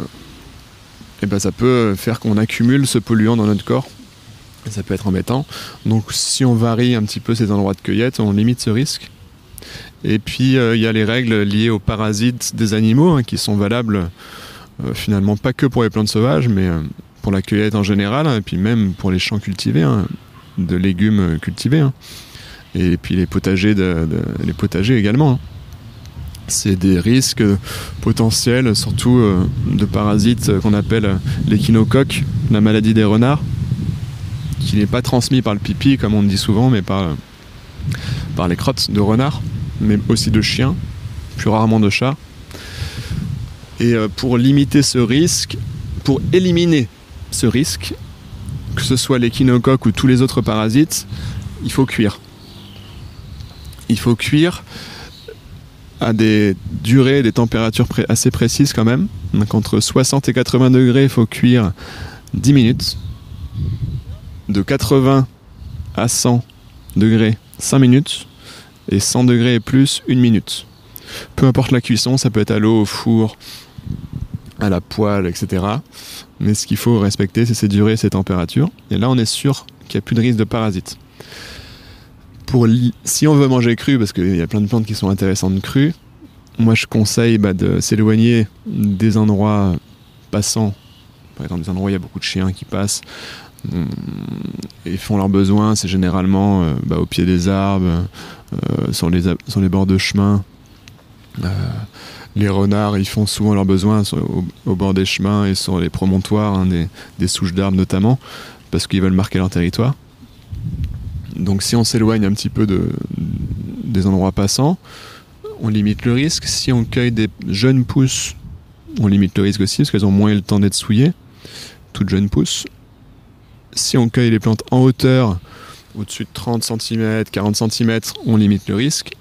ça peut faire qu'on accumule ce polluant dans notre corps, et ça peut être embêtant. Donc si on varie un petit peu ces endroits de cueillette, on limite ce risque. Et puis il y a les règles liées aux parasites des animaux, hein, qui sont valables finalement pas que pour les plantes sauvages, mais pour la cueillette en général, hein, et puis même pour les champs cultivés, hein, de légumes cultivés, hein, et puis les potagers également. Hein. C'est des risques potentiels, surtout de parasites qu'on appelle l'échinocoque, la maladie des renards, qui n'est pas transmis par le pipi comme on dit souvent, mais par les crottes de renards, mais aussi de chiens, plus rarement de chats. Et pour limiter ce risque, pour éliminer ce risque, que ce soit l'échinocoque ou tous les autres parasites, il faut cuire. Il faut cuire à des durées, des températures assez précises quand même. Donc entre 60 et 80 degrés, il faut cuire 10 minutes. De 80 à 100 degrés, 5 minutes. Et 100 degrés et plus, 1 minute. Peu importe la cuisson, ça peut être à l'eau, au four, à la poêle, etc. Mais ce qu'il faut respecter, c'est ces durées, ces températures. Et là, on est sûr qu'il n'y a plus de risque de parasites. Si on veut manger cru, parce qu'il y a plein de plantes qui sont intéressantes crues, moi je conseille de s'éloigner des endroits passants. Par exemple, des endroits où il y a beaucoup de chiens qui passent et font leurs besoins. C'est généralement au pied des arbres, sur les bords de chemin. Les renards, ils font souvent leurs besoins au bord des chemins et sur les promontoires, hein, des souches d'arbres notamment, parce qu'ils veulent marquer leur territoire. Donc si on s'éloigne un petit peu des endroits passants, on limite le risque. Si on cueille des jeunes pousses, on limite le risque aussi, parce qu'elles ont moins eu le temps d'être souillées, toutes jeunes pousses. Si on cueille les plantes en hauteur, au-dessus de 30 cm, 40 cm, on limite le risque.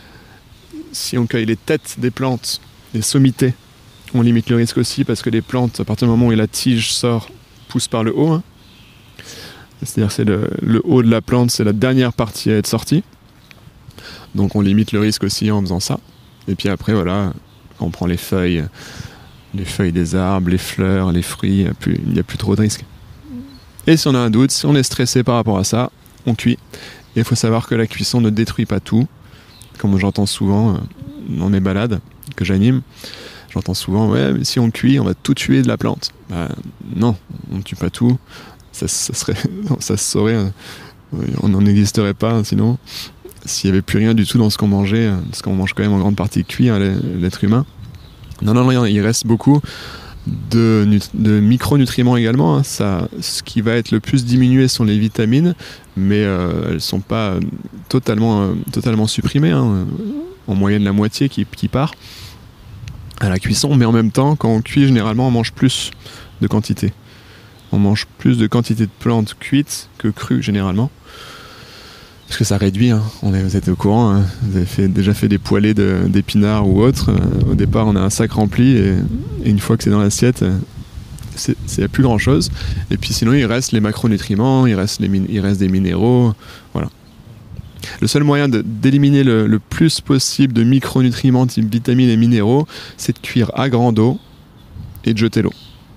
Si on cueille les têtes des plantes, les sommités, on limite le risque aussi, parce que les plantes, à partir du moment où la tige sort, poussent par le haut. Hein. C'est-à-dire que c'est le haut de la plante, c'est la dernière partie à être sortie. Donc on limite le risque aussi en faisant ça. Et puis après, voilà, quand on prend les feuilles des arbres, les fleurs, les fruits, il n'y a plus trop de risques. Et si on a un doute, si on est stressé par rapport à ça, on cuit. Et il faut savoir que la cuisson ne détruit pas tout. Comme j'entends souvent dans mes balades que j'anime, j'entends souvent, ouais, mais si on cuit, on va tout tuer de la plante. Non, on ne tue pas tout. Ça se saurait, on n'en existerait pas, sinon, s'il n'y avait plus rien du tout dans ce qu'on mangeait, parce qu'on mange quand même en grande partie cuit, hein, l'être humain. Non, il reste beaucoup de micronutriments également. Hein. Ce qui va être le plus diminué sont les vitamines, mais elles ne sont pas totalement supprimées. Hein. En moyenne, la moitié qui part à la cuisson, mais en même temps, quand on cuit, généralement, on mange plus de quantité. On mange plus de quantité de plantes cuites que crues, généralement. Parce que ça réduit, hein. Vous êtes au courant, hein. Vous avez déjà fait des poêlés d'épinards ou autres. Au départ, on a un sac rempli et une fois que c'est dans l'assiette, c'est plus grand chose. Et puis sinon, il reste les macronutriments, il reste des minéraux. Voilà. Le seul moyen d'éliminer le plus possible de micronutriments type vitamines et minéraux, c'est de cuire à grande eau et de jeter l'eau.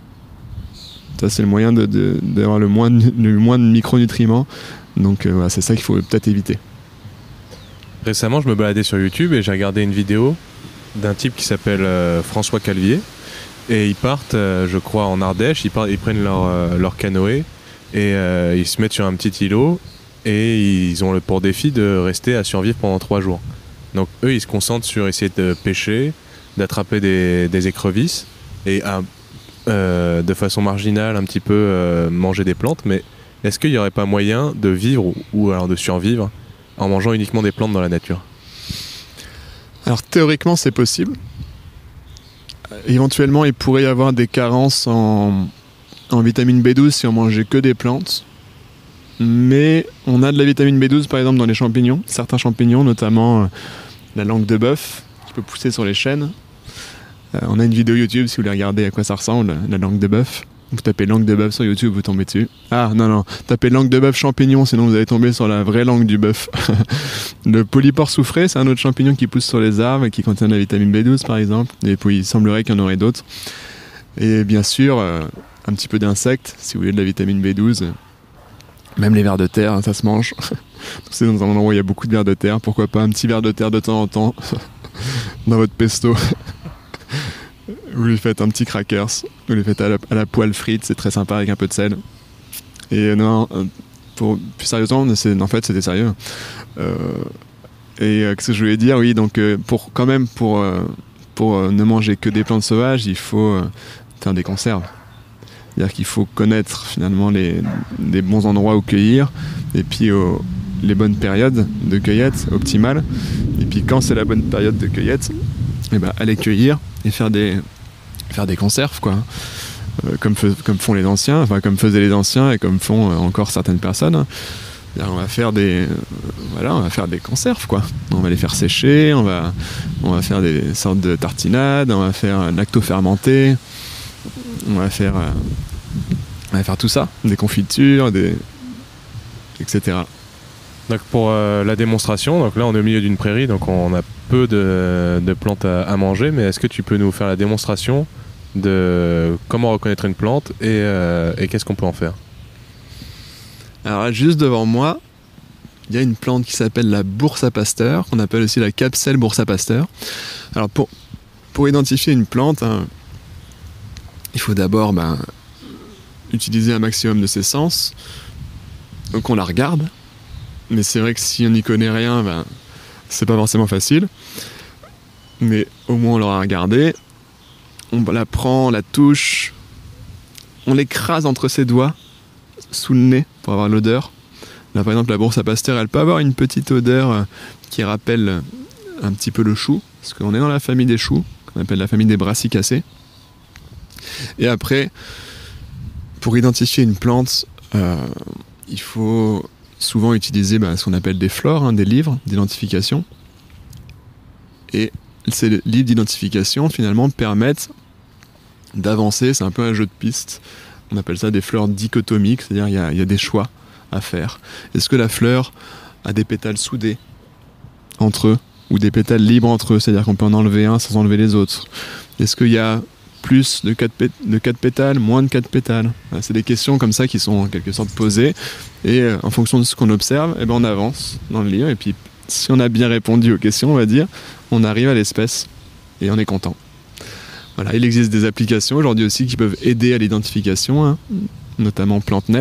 Ça, c'est le moyen d'avoir le moins de micronutriments. Donc voilà, c'est ça qu'il faut peut-être éviter. Récemment, je me baladais sur YouTube et j'ai regardé une vidéo d'un type qui s'appelle François Calvier. Et ils partent, je crois, en Ardèche. Ils prennent leur canoë et ils se mettent sur un petit îlot. Et ils ont pour défi de rester à survivre pendant 3 jours. Donc eux, ils se concentrent sur essayer de pêcher, d'attraper des écrevisses et de façon marginale un petit peu manger des plantes, mais Est-ce qu'il n'y aurait pas moyen de vivre ou alors de survivre en mangeant uniquement des plantes dans la nature? Alors théoriquement c'est possible. Éventuellement il pourrait y avoir des carences en vitamine B12 si on mangeait que des plantes. Mais on a de la vitamine B12 par exemple dans les champignons, certains champignons, notamment la langue de bœuf qui peut pousser sur les chênes. On a une vidéo YouTube si vous voulez regarder à quoi ça ressemble, la langue de bœuf. Vous tapez langue de bœuf sur YouTube, vous tombez dessus. Ah non, tapez langue de bœuf champignon, sinon vous allez tomber sur la vraie langue du bœuf. Le polypore soufré, c'est un autre champignon qui pousse sur les arbres et qui contient de la vitamine B12 par exemple. Et puis il semblerait qu'il y en aurait d'autres. Et bien sûr, un petit peu d'insectes, si vous voulez de la vitamine B12. Même les vers de terre, hein, ça se mange. C'est dans un endroit où il y a beaucoup de vers de terre. Pourquoi pas un petit ver de terre de temps en temps dans votre pesto. Vous lui faites un petit crackers, vous lui faites à la poêle frite, c'est très sympa avec un peu de sel. Et non, plus sérieusement, en fait c'était sérieux. Qu'est-ce que je voulais dire? Oui, donc pour ne manger que des plantes sauvages, il faut faire des conserves. C'est-à-dire qu'il faut connaître finalement les bons endroits où cueillir, et puis les bonnes périodes de cueillette optimales. Et puis quand c'est la bonne période de cueillette, aller cueillir et faire des conserves, quoi. Comme font les anciens, enfin comme faisaient les anciens et comme font encore certaines personnes. On va faire des conserves, quoi. On va les faire sécher, on va faire des sortes de tartinades, on va faire un lacto-fermenté, on va faire tout ça, des confitures, etc. Donc pour la démonstration, donc là on est au milieu d'une prairie, donc on a peu de plantes à manger, mais est-ce que tu peux nous faire la démonstration de comment reconnaître une plante et qu'est-ce qu'on peut en faire? Alors là, juste devant moi, il y a une plante qui s'appelle la bourse à Pasteur, qu'on appelle aussi la capselle bourse à Pasteur. Alors pour identifier une plante, il faut d'abord utiliser un maximum de ses sens. Donc on la regarde, mais c'est vrai que si on n'y connaît rien, c'est pas forcément facile. Mais au moins on l'aura regardé. On la prend, on la touche, on l'écrase entre ses doigts, sous le nez, pour avoir l'odeur. Là par exemple la bourse à Pasteur, elle peut avoir une petite odeur qui rappelle un petit peu le chou, parce qu'on est dans la famille des choux, qu'on appelle la famille des brassicacées. Et après, pour identifier une plante, il faut souvent utiliser ce qu'on appelle des flores, des livres d'identification. Et ces livres d'identification, finalement, permettent d'avancer. C'est un peu un jeu de pistes. On appelle ça des fleurs dichotomiques, c'est-à-dire il y a des choix à faire. Est-ce que la fleur a des pétales soudés entre eux, ou des pétales libres entre eux, c'est-à-dire qu'on peut en enlever un sans enlever les autres? Est-ce qu'il y a plus de 4 pétales, moins de 4 pétales? C'est des questions comme ça qui sont en quelque sorte posées, et en fonction de ce qu'on observe, on avance dans le livre, et puis si on a bien répondu aux questions, on va dire, on arrive à l'espèce et on est content. Voilà, il existe des applications aujourd'hui aussi qui peuvent aider à l'identification, notamment PlanteNet.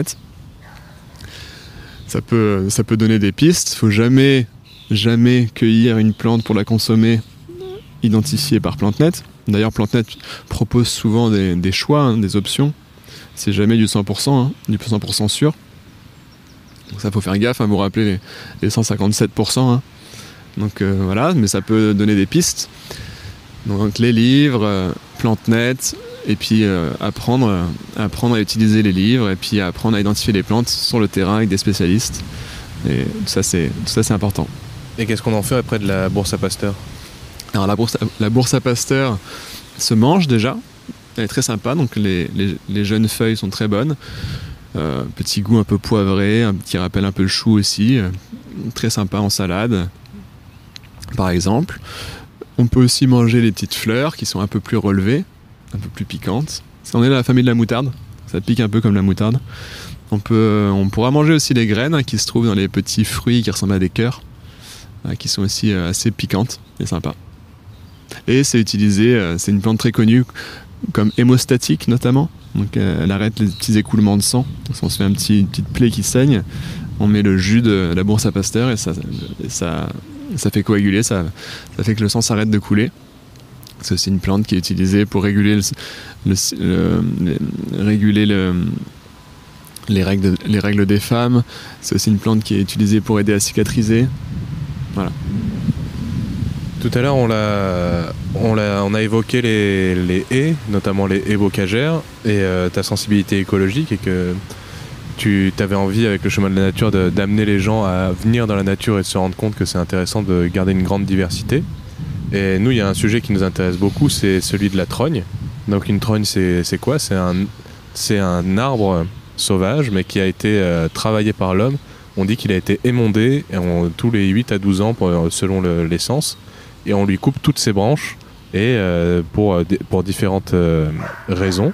Ça peut donner des pistes. Il ne faut jamais cueillir une plante pour la consommer identifiée par PlanteNet. D'ailleurs, PlanteNet propose souvent des choix, des options. C'est jamais du 100%, du 100% sûr. Donc ça, faut faire gaffe, vous rappelez les 157%. Donc voilà, mais ça peut donner des pistes. Donc les livres, PlanteNet, et puis apprendre à utiliser les livres, et puis apprendre à identifier les plantes sur le terrain avec des spécialistes. Et tout ça c'est important. Et qu'est-ce qu'on en fait après de la bourse à Pasteur? Alors la bourse à Pasteur se mange déjà, elle est très sympa, donc les jeunes feuilles sont très bonnes. Petit goût un peu poivré, qui rappelle un peu le chou aussi, très sympa en salade par exemple. On peut aussi manger les petites fleurs qui sont un peu plus relevées, un peu plus piquantes. On est dans la famille de la moutarde, ça pique un peu comme la moutarde. On pourra manger aussi les graines qui se trouvent dans les petits fruits qui ressemblent à des cœurs, qui sont aussi assez piquantes et sympas. Et c'est une plante très connue comme hémostatique notamment. Donc elle arrête les petits écoulements de sang. Si on se fait une petite plaie qui saigne, on met le jus de la bourse à Pasteur et ça fait coaguler, ça fait que le sang s'arrête de couler. C'est aussi une plante qui est utilisée pour réguler les règles des femmes. C'est aussi une plante qui est utilisée pour aider à cicatriser. Voilà. Tout à l'heure, on a évoqué les haies, notamment les haies bocagères, et ta sensibilité écologique, et que tu avais envie, avec le chemin de la nature, d'amener les gens à venir dans la nature et de se rendre compte que c'est intéressant de garder une grande diversité. Et nous, il y a un sujet qui nous intéresse beaucoup, c'est celui de la trogne. Donc une trogne, c'est quoi ? C'est un arbre sauvage, mais qui a été travaillé par l'homme. On dit qu'il a été émondé tous les 8 à 12 ans selon l'essence. Et on lui coupe toutes ses branches et pour différentes raisons.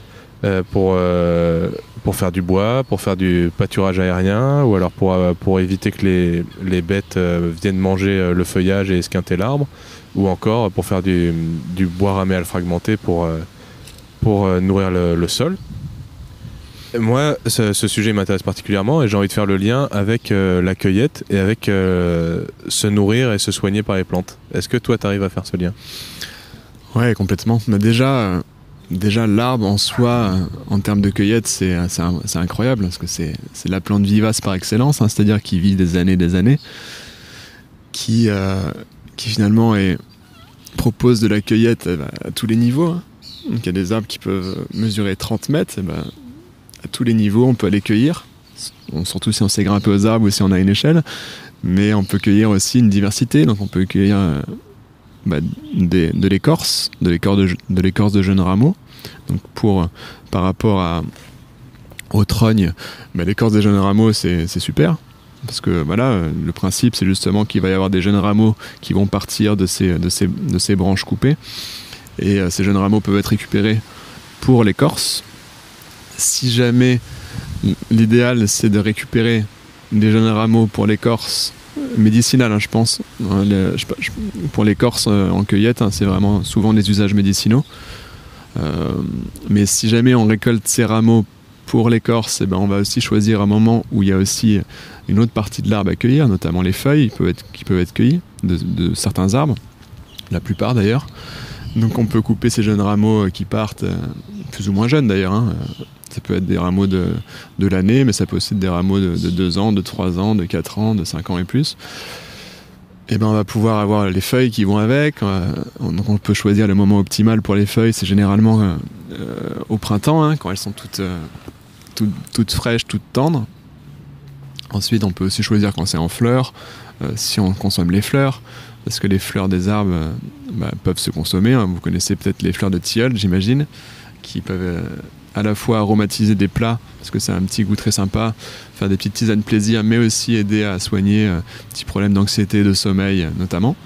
Pour faire du bois, pour faire du pâturage aérien, ou alors pour éviter que les bêtes viennent manger le feuillage et esquinter l'arbre, ou encore pour faire du bois raméal fragmenté pour nourrir le sol. Moi, ce sujet m'intéresse particulièrement et j'ai envie de faire le lien avec la cueillette et avec se nourrir et se soigner par les plantes. Est-ce que toi, tu arrives à faire ce lien ? Ouais, complètement. Mais déjà, l'arbre en soi, en termes de cueillette, c'est incroyable, parce que c'est la plante vivace par excellence, hein, c'est-à-dire qui vit des années, qui finalement propose de la cueillette à tous les niveaux. Hein. Donc il y a des arbres qui peuvent mesurer 30 mètres, et à tous les niveaux, on peut aller cueillir, surtout si on sait grimper aux arbres ou si on a une échelle, mais on peut cueillir aussi une diversité, donc on peut cueillir de l'écorce de jeunes rameaux. Donc par rapport aux trognes, l'écorce des jeunes rameaux, c'est super, parce que voilà, le principe, c'est justement qu'il va y avoir des jeunes rameaux qui vont partir de ces branches coupées, et ces jeunes rameaux peuvent être récupérés pour l'écorce. Si jamais l'idéal, c'est de récupérer des jeunes rameaux pour l'écorce médicinale, hein, je pense. Pour l'écorce en cueillette, hein, c'est vraiment souvent des usages médicinaux. Mais si jamais on récolte ces rameaux pour l'écorce, on va aussi choisir un moment où il y a aussi une autre partie de l'arbre à cueillir, notamment les feuilles qui peuvent être cueillies de certains arbres, la plupart d'ailleurs. Donc on peut couper ces jeunes rameaux qui partent, plus ou moins jeunes d'ailleurs, hein. Ça peut être des rameaux de l'année, mais ça peut aussi être des rameaux de 2 ans, de 3 ans, de 4 ans, de 5 ans et plus. Et on va pouvoir avoir les feuilles qui vont avec. Donc on peut choisir le moment optimal pour les feuilles, c'est généralement au printemps, hein, quand elles sont toutes fraîches, toutes tendres. Ensuite, on peut aussi choisir quand c'est en fleurs, si on consomme les fleurs, parce que les fleurs des arbres peuvent se consommer. Hein. Vous connaissez peut-être les fleurs de tilleul, j'imagine, qui peuvent à la fois aromatiser des plats, parce que c'est un petit goût très sympa, faire des petites tisanes plaisir, mais aussi aider à soigner petits problèmes d'anxiété, de sommeil notamment.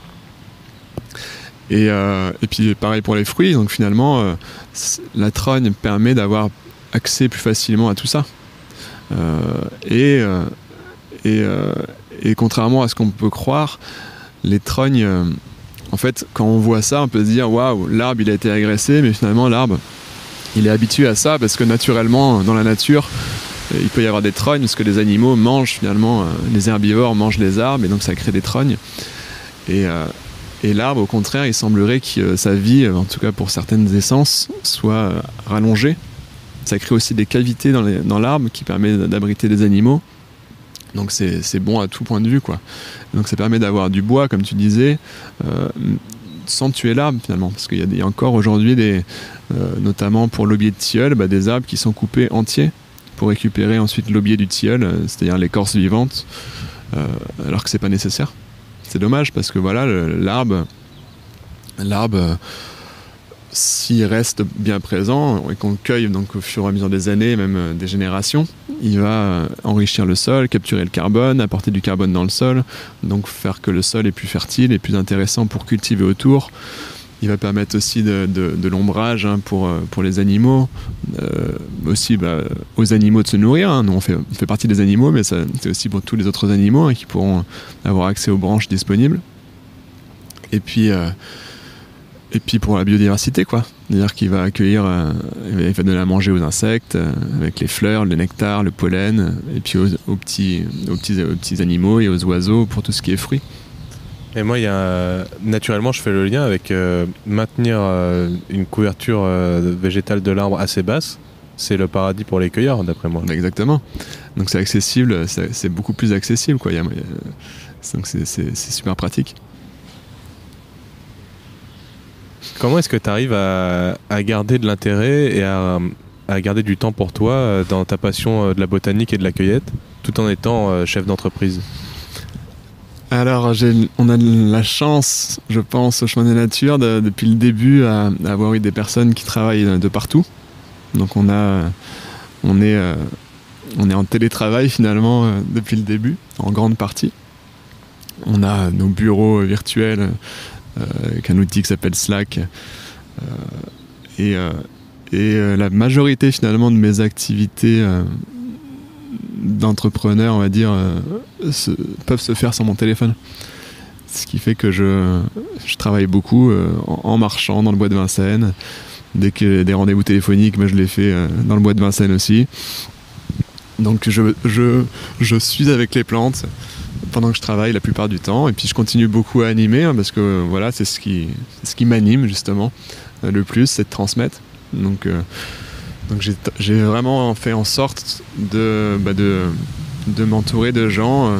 Et puis pareil pour les fruits, donc finalement la trogne permet d'avoir accès plus facilement à tout ça. Et contrairement à ce qu'on peut croire, les trognes, en fait, quand on voit ça, on peut se dire waouh, l'arbre il a été agressé, mais finalement l'arbre il est habitué à ça, parce que naturellement dans la nature il peut y avoir des trognes, parce que les animaux mangent finalement, les herbivores mangent les arbres, et donc ça crée des trognes. Et l'arbre, au contraire, il semblerait que sa vie, en tout cas pour certaines essences, soit rallongée. Ça crée aussi des cavités dans l'arbre qui permettent d'abriter des animaux. Donc c'est bon à tout point de vue, quoi. Donc ça permet d'avoir du bois, comme tu disais, sans tuer l'arbre finalement, parce qu'il y a encore aujourd'hui notamment pour l'aubier de tilleul, des arbres qui sont coupés entiers pour récupérer ensuite l'aubier du tilleul, c'est-à-dire l'écorce vivante, alors que c'est pas nécessaire. C'est dommage, parce que voilà, l'arbre, s'il reste bien présent et qu'on le cueille donc au fur et à mesure des années, même des générations, il va enrichir le sol, capturer le carbone, apporter du carbone dans le sol, donc faire que le sol est plus fertile et plus intéressant pour cultiver autour. Il va permettre aussi de l'ombrage, hein, pour les animaux, aussi aux animaux de se nourrir. Hein. Nous, on fait partie des animaux, mais c'est aussi pour tous les autres animaux, hein, qui pourront avoir accès aux branches disponibles. Et puis pour la biodiversité, quoi. C'est-à-dire qu'il va accueillir, il va donner à manger aux insectes, avec les fleurs, le nectar, le pollen, et puis aux petits animaux et aux oiseaux pour tout ce qui est fruits. Et moi, naturellement, je fais le lien avec maintenir une couverture végétale de l'arbre assez basse. c'est le paradis pour les cueilleurs, d'après moi. Exactement. Donc c'est accessible, c'est beaucoup plus accessible, quoi. Donc c'est super pratique. Comment est-ce que tu arrives à garder de l'intérêt et à garder du temps pour toi dans ta passion de la botanique et de la cueillette, tout en étant chef d'entreprise? Alors, on a la chance, je pense, au Chemin des Natures, depuis le début, à avoir eu des personnes qui travaillent de partout. Donc, on est en télétravail, finalement, depuis le début, en grande partie. On a nos bureaux virtuels, avec un outil qui s'appelle Slack. Et la majorité, finalement, de mes activités d'entrepreneur, on va dire, peuvent se faire sur mon téléphone. Ce qui fait que je travaille beaucoup en marchant dans le bois de Vincennes. Dès que des rendez-vous téléphoniques, je les fais dans le bois de Vincennes aussi. Donc je suis avec les plantes pendant que je travaille la plupart du temps. Et puis je continue beaucoup à animer, parce que voilà, c'est ce qui m'anime justement le plus, c'est de transmettre. Donc j'ai vraiment fait en sorte de m'entourer de gens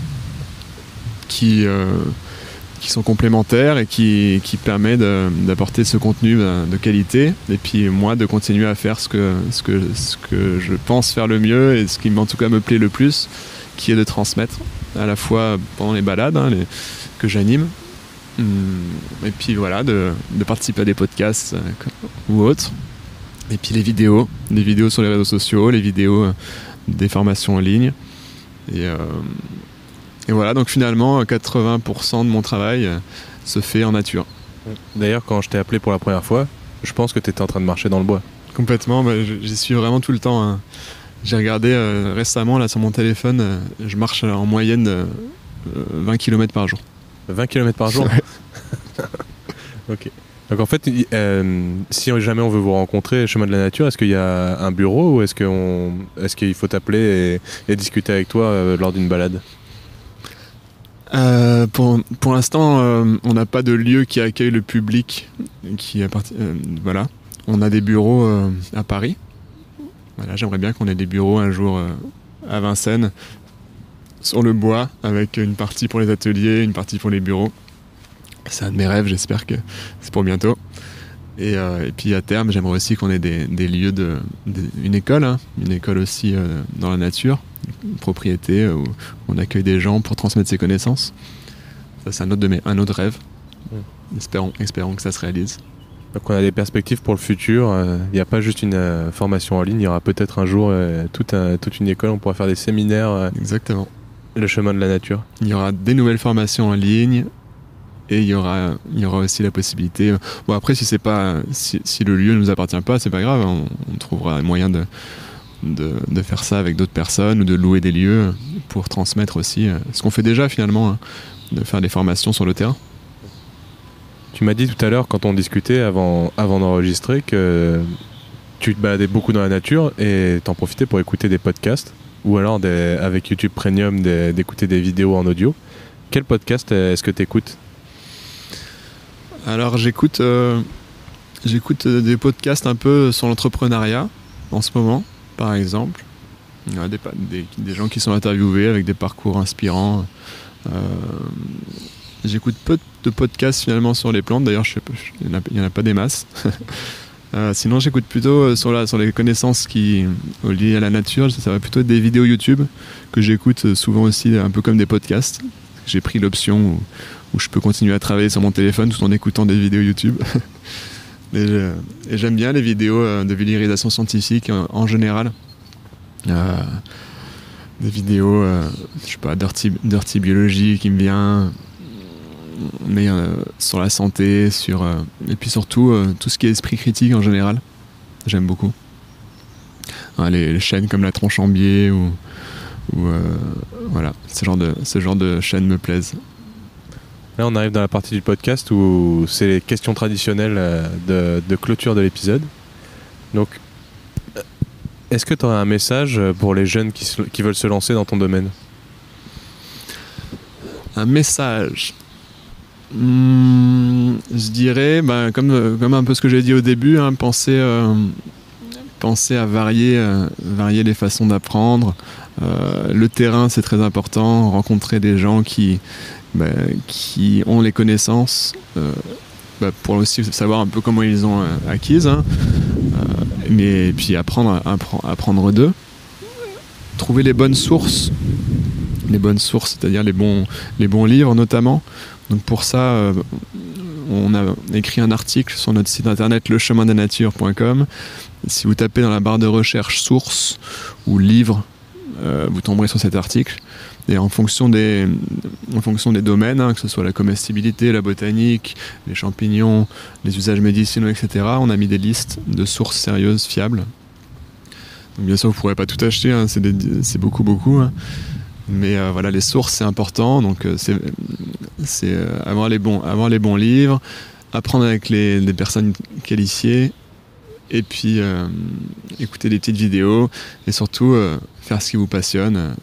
qui sont complémentaires et qui permettent d'apporter ce contenu de qualité, et puis moi de continuer à faire ce que je pense faire le mieux et ce qui en tout cas me plaît le plus, qui est de transmettre à la fois pendant les balades que j'anime, et puis voilà, de participer à des podcasts ou autres. Et puis les vidéos sur les réseaux sociaux, les vidéos des formations en ligne. Et voilà, donc finalement, 80% de mon travail se fait en nature. D'ailleurs, quand je t'ai appelé pour la première fois, je pense que tu étais en train de marcher dans le bois. Complètement, j'y suis vraiment tout le temps. J'ai regardé récemment là, sur mon téléphone, je marche en moyenne 20 km par jour. 20 km par jour? Ouais. Ok. Donc en fait, si jamais on veut vous rencontrer Chemin de la Nature, est-ce qu'il y a un bureau ou est-ce qu'il faut t'appeler et discuter avec toi lors d'une balade? Pour l'instant, on n'a pas de lieu qui accueille le public. Voilà. On a des bureaux à Paris. Voilà, j'aimerais bien qu'on ait des bureaux un jour à Vincennes, sur le bois, avec une partie pour les ateliers, une partie pour les bureaux. C'est un de mes rêves, j'espère que c'est pour bientôt. Et puis à terme, j'aimerais aussi qu'on ait des lieux une école aussi dans la nature, une propriété où on accueille des gens pour transmettre ses connaissances. Ça, c'est un autre rêve. Espérons que ça se réalise. Donc on a des perspectives pour le futur. Il n'y a pas juste une formation en ligne, il y aura peut-être un jour toute une école, on pourra faire des séminaires. Exactement. Le chemin de la nature. Il y aura des nouvelles formations en ligne. Et il y aura aussi la possibilité. Bon, après, si le lieu ne nous appartient pas, c'est pas grave. On trouvera un moyen de faire ça avec d'autres personnes ou de louer des lieux pour transmettre aussi ce qu'on fait déjà finalement, de faire des formations sur le terrain. Tu m'as dit tout à l'heure, quand on discutait avant d'enregistrer, que tu te baladais beaucoup dans la nature et t'en profitais pour écouter des podcasts ou alors avec YouTube Premium d'écouter des vidéos en audio. Quel podcast est-ce que tu écoutes ? Alors j'écoute des podcasts un peu sur l'entrepreneuriat en ce moment, par exemple. Il y a des gens qui sont interviewés avec des parcours inspirants. J'écoute peu de podcasts finalement sur les plantes, d'ailleurs il n'y en a pas des masses. Sinon j'écoute plutôt sur les connaissances liées à la nature, ça va plutôt être des vidéos YouTube que j'écoute souvent aussi un peu comme des podcasts. J'ai pris l'option où je peux continuer à travailler sur mon téléphone tout en écoutant des vidéos YouTube. Et j'aime bien les vidéos de vulgarisation scientifique en général. Des vidéos, je sais pas, Dirty Biology qui me vient, mais sur la santé, et puis surtout tout ce qui est esprit critique en général. J'aime beaucoup. Les chaînes comme La Tronche en Biais ou voilà, ce genre de chaînes me plaisent. Là, on arrive dans la partie du podcast où c'est les questions traditionnelles de clôture de l'épisode. Donc, est-ce que tu aurais un message pour les jeunes qui veulent se lancer dans ton domaine ? Un message. Je dirais, comme un peu ce que j'ai dit au début, penser penser à varier les façons d'apprendre. Le terrain, c'est très important. Rencontrer des gens qui ont les connaissances pour aussi savoir un peu comment ils ont acquises. Mais puis apprendre d'eux. Trouver les bonnes sources, c'est-à-dire les bons livres notamment. Donc pour ça, on a écrit un article sur notre site internet lechemindesnatures.com. Si vous tapez dans la barre de recherche sources ou livres, vous tomberez sur cet article. Et en fonction des domaines, que ce soit la comestibilité, la botanique, les champignons, les usages médicinaux, etc., on a mis des listes de sources sérieuses, fiables. Donc bien sûr, vous ne pourrez pas tout acheter, c'est beaucoup. Mais voilà, les sources, c'est important. Donc c'est avoir les bons livres, apprendre avec les personnes qualifiées, et puis écouter des petites vidéos, et surtout faire ce qui vous passionne.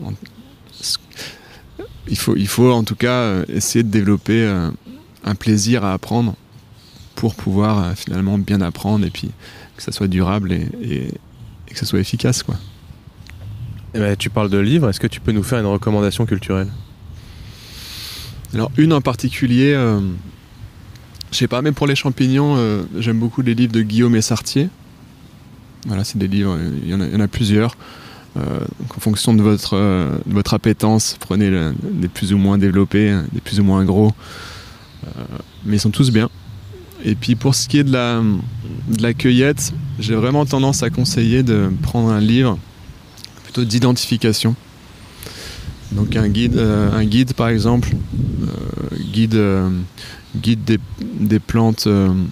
Il faut en tout cas essayer de développer un plaisir à apprendre pour pouvoir finalement bien apprendre, et puis que ça soit durable et que ça soit efficace, quoi. Tu parles de livres, est-ce que tu peux nous faire une recommandation culturelle ? Alors une en particulier, je sais pas, mais pour les champignons, j'aime beaucoup les livres de Guillaume Essartier. Voilà, c'est des livres, il y en a plusieurs. Donc en fonction de votre appétence, prenez des plus ou moins développés, des plus ou moins gros, mais ils sont tous bien. Et puis pour ce qui est de la cueillette, j'ai vraiment tendance à conseiller de prendre un livre plutôt d'identification. Donc un guide par exemple, guide des plantes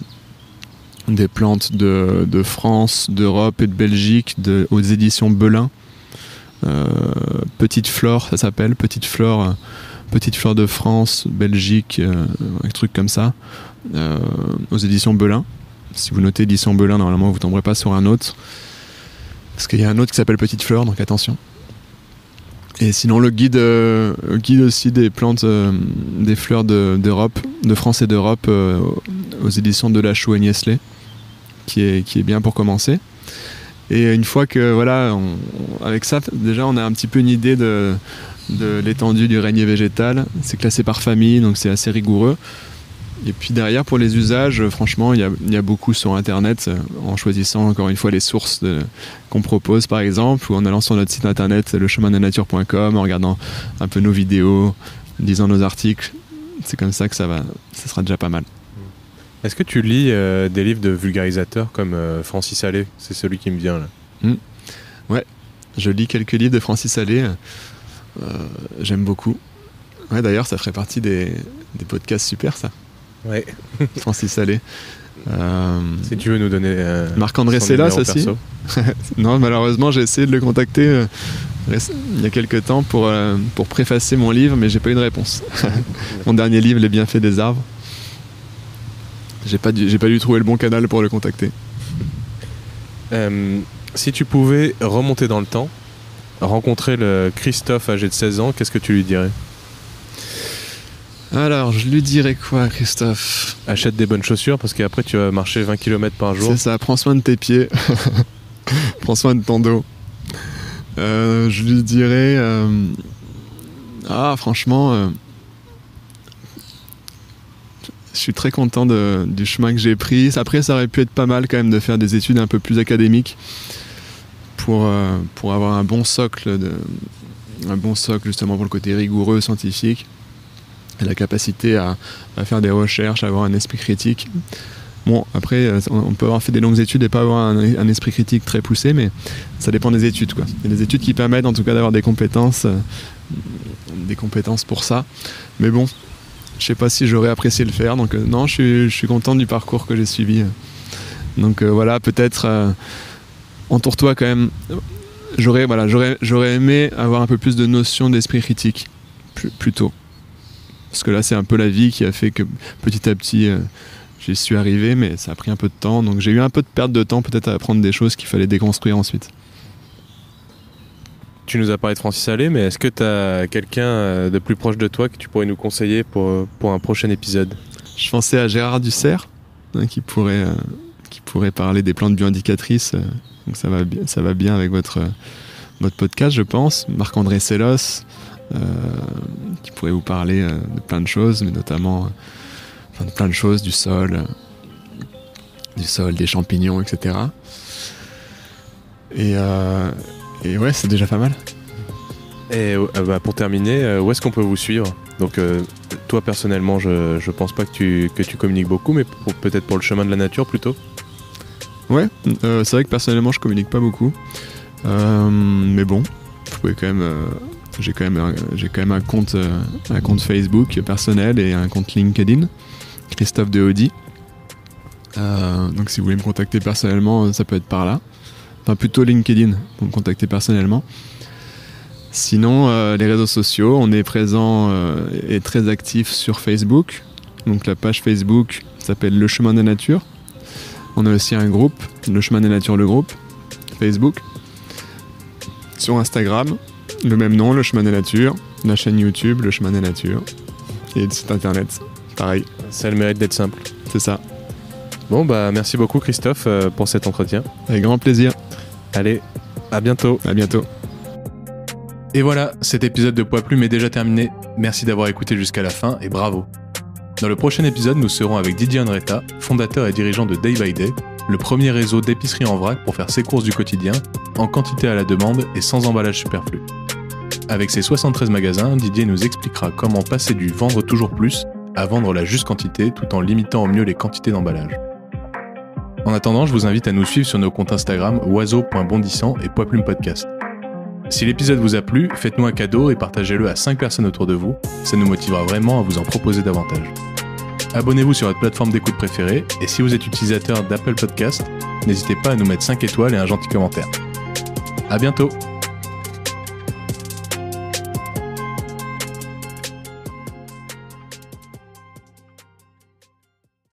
de France, d'Europe et de Belgique, aux éditions Belin. Petite Flore, ça s'appelle Petite Flore de France, Belgique, un truc comme ça, aux éditions Belin. Si vous notez édition Belin, normalement vous ne tomberez pas sur un autre, parce qu'il y a un autre qui s'appelle Petite Flore, donc attention. Et sinon le guide aussi des plantes, des fleurs d'Europe, de France et d'Europe, aux éditions de Lachaud et Niestlé, qui est bien pour commencer. Et une fois que voilà, avec ça déjà on a un petit peu une idée de l'étendue du règne végétal. C'est classé par famille, donc c'est assez rigoureux. Et puis derrière, pour les usages, franchement, il y a beaucoup sur internet, en choisissant encore une fois les sources qu'on propose par exemple, ou en allant sur notre site internet lechemindesnatures.com, en regardant un peu nos vidéos, en lisant nos articles. C'est comme ça que ça sera déjà pas mal. Est-ce que tu lis des livres de vulgarisateurs comme Francis Allais ? C'est celui qui me vient là. Ouais, je lis quelques livres de Francis Allais. J'aime beaucoup. Ouais, d'ailleurs, ça ferait partie des podcasts super, ça. Ouais. Francis Allais. Si tu veux nous donner Marc-André Sellas aussi. Non, malheureusement, j'ai essayé de le contacter il y a quelques temps pour préfacer mon livre, mais j'ai pas eu de réponse. Mon dernier livre, Les bienfaits des arbres. J'ai pas dû trouver le bon canal pour le contacter. Si tu pouvais remonter dans le temps, rencontrer le Christophe âgé de 16 ans, qu'est-ce que tu lui dirais ? Alors, je lui dirais quoi, Christophe ? Achète des bonnes chaussures parce qu'après tu vas marcher 20 km par jour. C'est ça, prends soin de tes pieds. Prends soin de ton dos. Je lui dirais... franchement... je suis très content du chemin que j'ai pris. Après, ça aurait pu être pas mal quand même de faire des études un peu plus académiques pour avoir un bon socle justement pour le côté rigoureux, scientifique, et la capacité à faire des recherches, à avoir un esprit critique. Bon, après, on peut avoir fait des longues études et pas avoir un esprit critique très poussé, mais ça dépend des études, quoi. Il y a des études qui permettent en tout cas d'avoir des compétences pour ça. Mais bon, je sais pas si j'aurais apprécié le faire, donc non, je suis content du parcours que j'ai suivi. Donc voilà, peut-être entoure-toi quand même. J'aurais aimé avoir un peu plus de notion d'esprit critique plus tôt. Parce que là, c'est un peu la vie qui a fait que petit à petit, j'y suis arrivé, mais ça a pris un peu de temps. Donc j'ai eu un peu de perte de temps peut-être à apprendre des choses qu'il fallait déconstruire ensuite. Tu nous as parlé de Francis Allais, mais est-ce que tu as quelqu'un de plus proche de toi que tu pourrais nous conseiller pour un prochain épisode ? Je pensais à Gérard Dussert, qui pourrait qui pourrait parler des plantes bioindicatrices. Donc ça va bien avec votre podcast, je pense. Marc-André Sellos, qui pourrait vous parler de plein de choses, mais notamment de plein de choses, du sol, des champignons, etc. Et ouais, c'est déjà pas mal. Et pour terminer, où est-ce qu'on peut vous suivre ? Donc toi personnellement, je pense pas que tu communiques beaucoup, mais peut-être pour le chemin de la nature plutôt. Ouais, c'est vrai que personnellement je communique pas beaucoup, mais bon, vous pouvez quand même. J'ai quand même un compte Facebook personnel et un compte LinkedIn, Christophe Deaudy. Donc si vous voulez me contacter personnellement, ça peut être par là. Enfin plutôt LinkedIn pour me contacter personnellement. Sinon, les réseaux sociaux, on est présent et très actif sur Facebook. Donc la page Facebook s'appelle Le Chemin des Natures. On a aussi un groupe, Le Chemin des Natures, le groupe, Facebook. Sur Instagram, le même nom, Le Chemin des Natures. La chaîne YouTube, Le Chemin des Natures. Et le site internet, pareil. Ça a le mérite d'être simple. C'est ça. Bon, merci beaucoup Christophe pour cet entretien. Avec grand plaisir. Allez, à bientôt. À bientôt. Et voilà, cet épisode de Poids Plume est déjà terminé. Merci d'avoir écouté jusqu'à la fin et bravo. Dans le prochain épisode, nous serons avec Didier Andretta, fondateur et dirigeant de Day by Day, le premier réseau d'épicerie en vrac pour faire ses courses du quotidien, en quantité à la demande et sans emballage superflu. Avec ses 73 magasins, Didier nous expliquera comment passer du vendre toujours plus à vendre la juste quantité tout en limitant au mieux les quantités d'emballage. En attendant, je vous invite à nous suivre sur nos comptes Instagram oiseau.bondissant et Poids Plume Podcast. Si l'épisode vous a plu, faites-nous un cadeau et partagez-le à 5 personnes autour de vous, ça nous motivera vraiment à vous en proposer davantage. Abonnez-vous sur votre plateforme d'écoute préférée et si vous êtes utilisateur d'Apple Podcast, n'hésitez pas à nous mettre 5 étoiles et un gentil commentaire. À bientôt!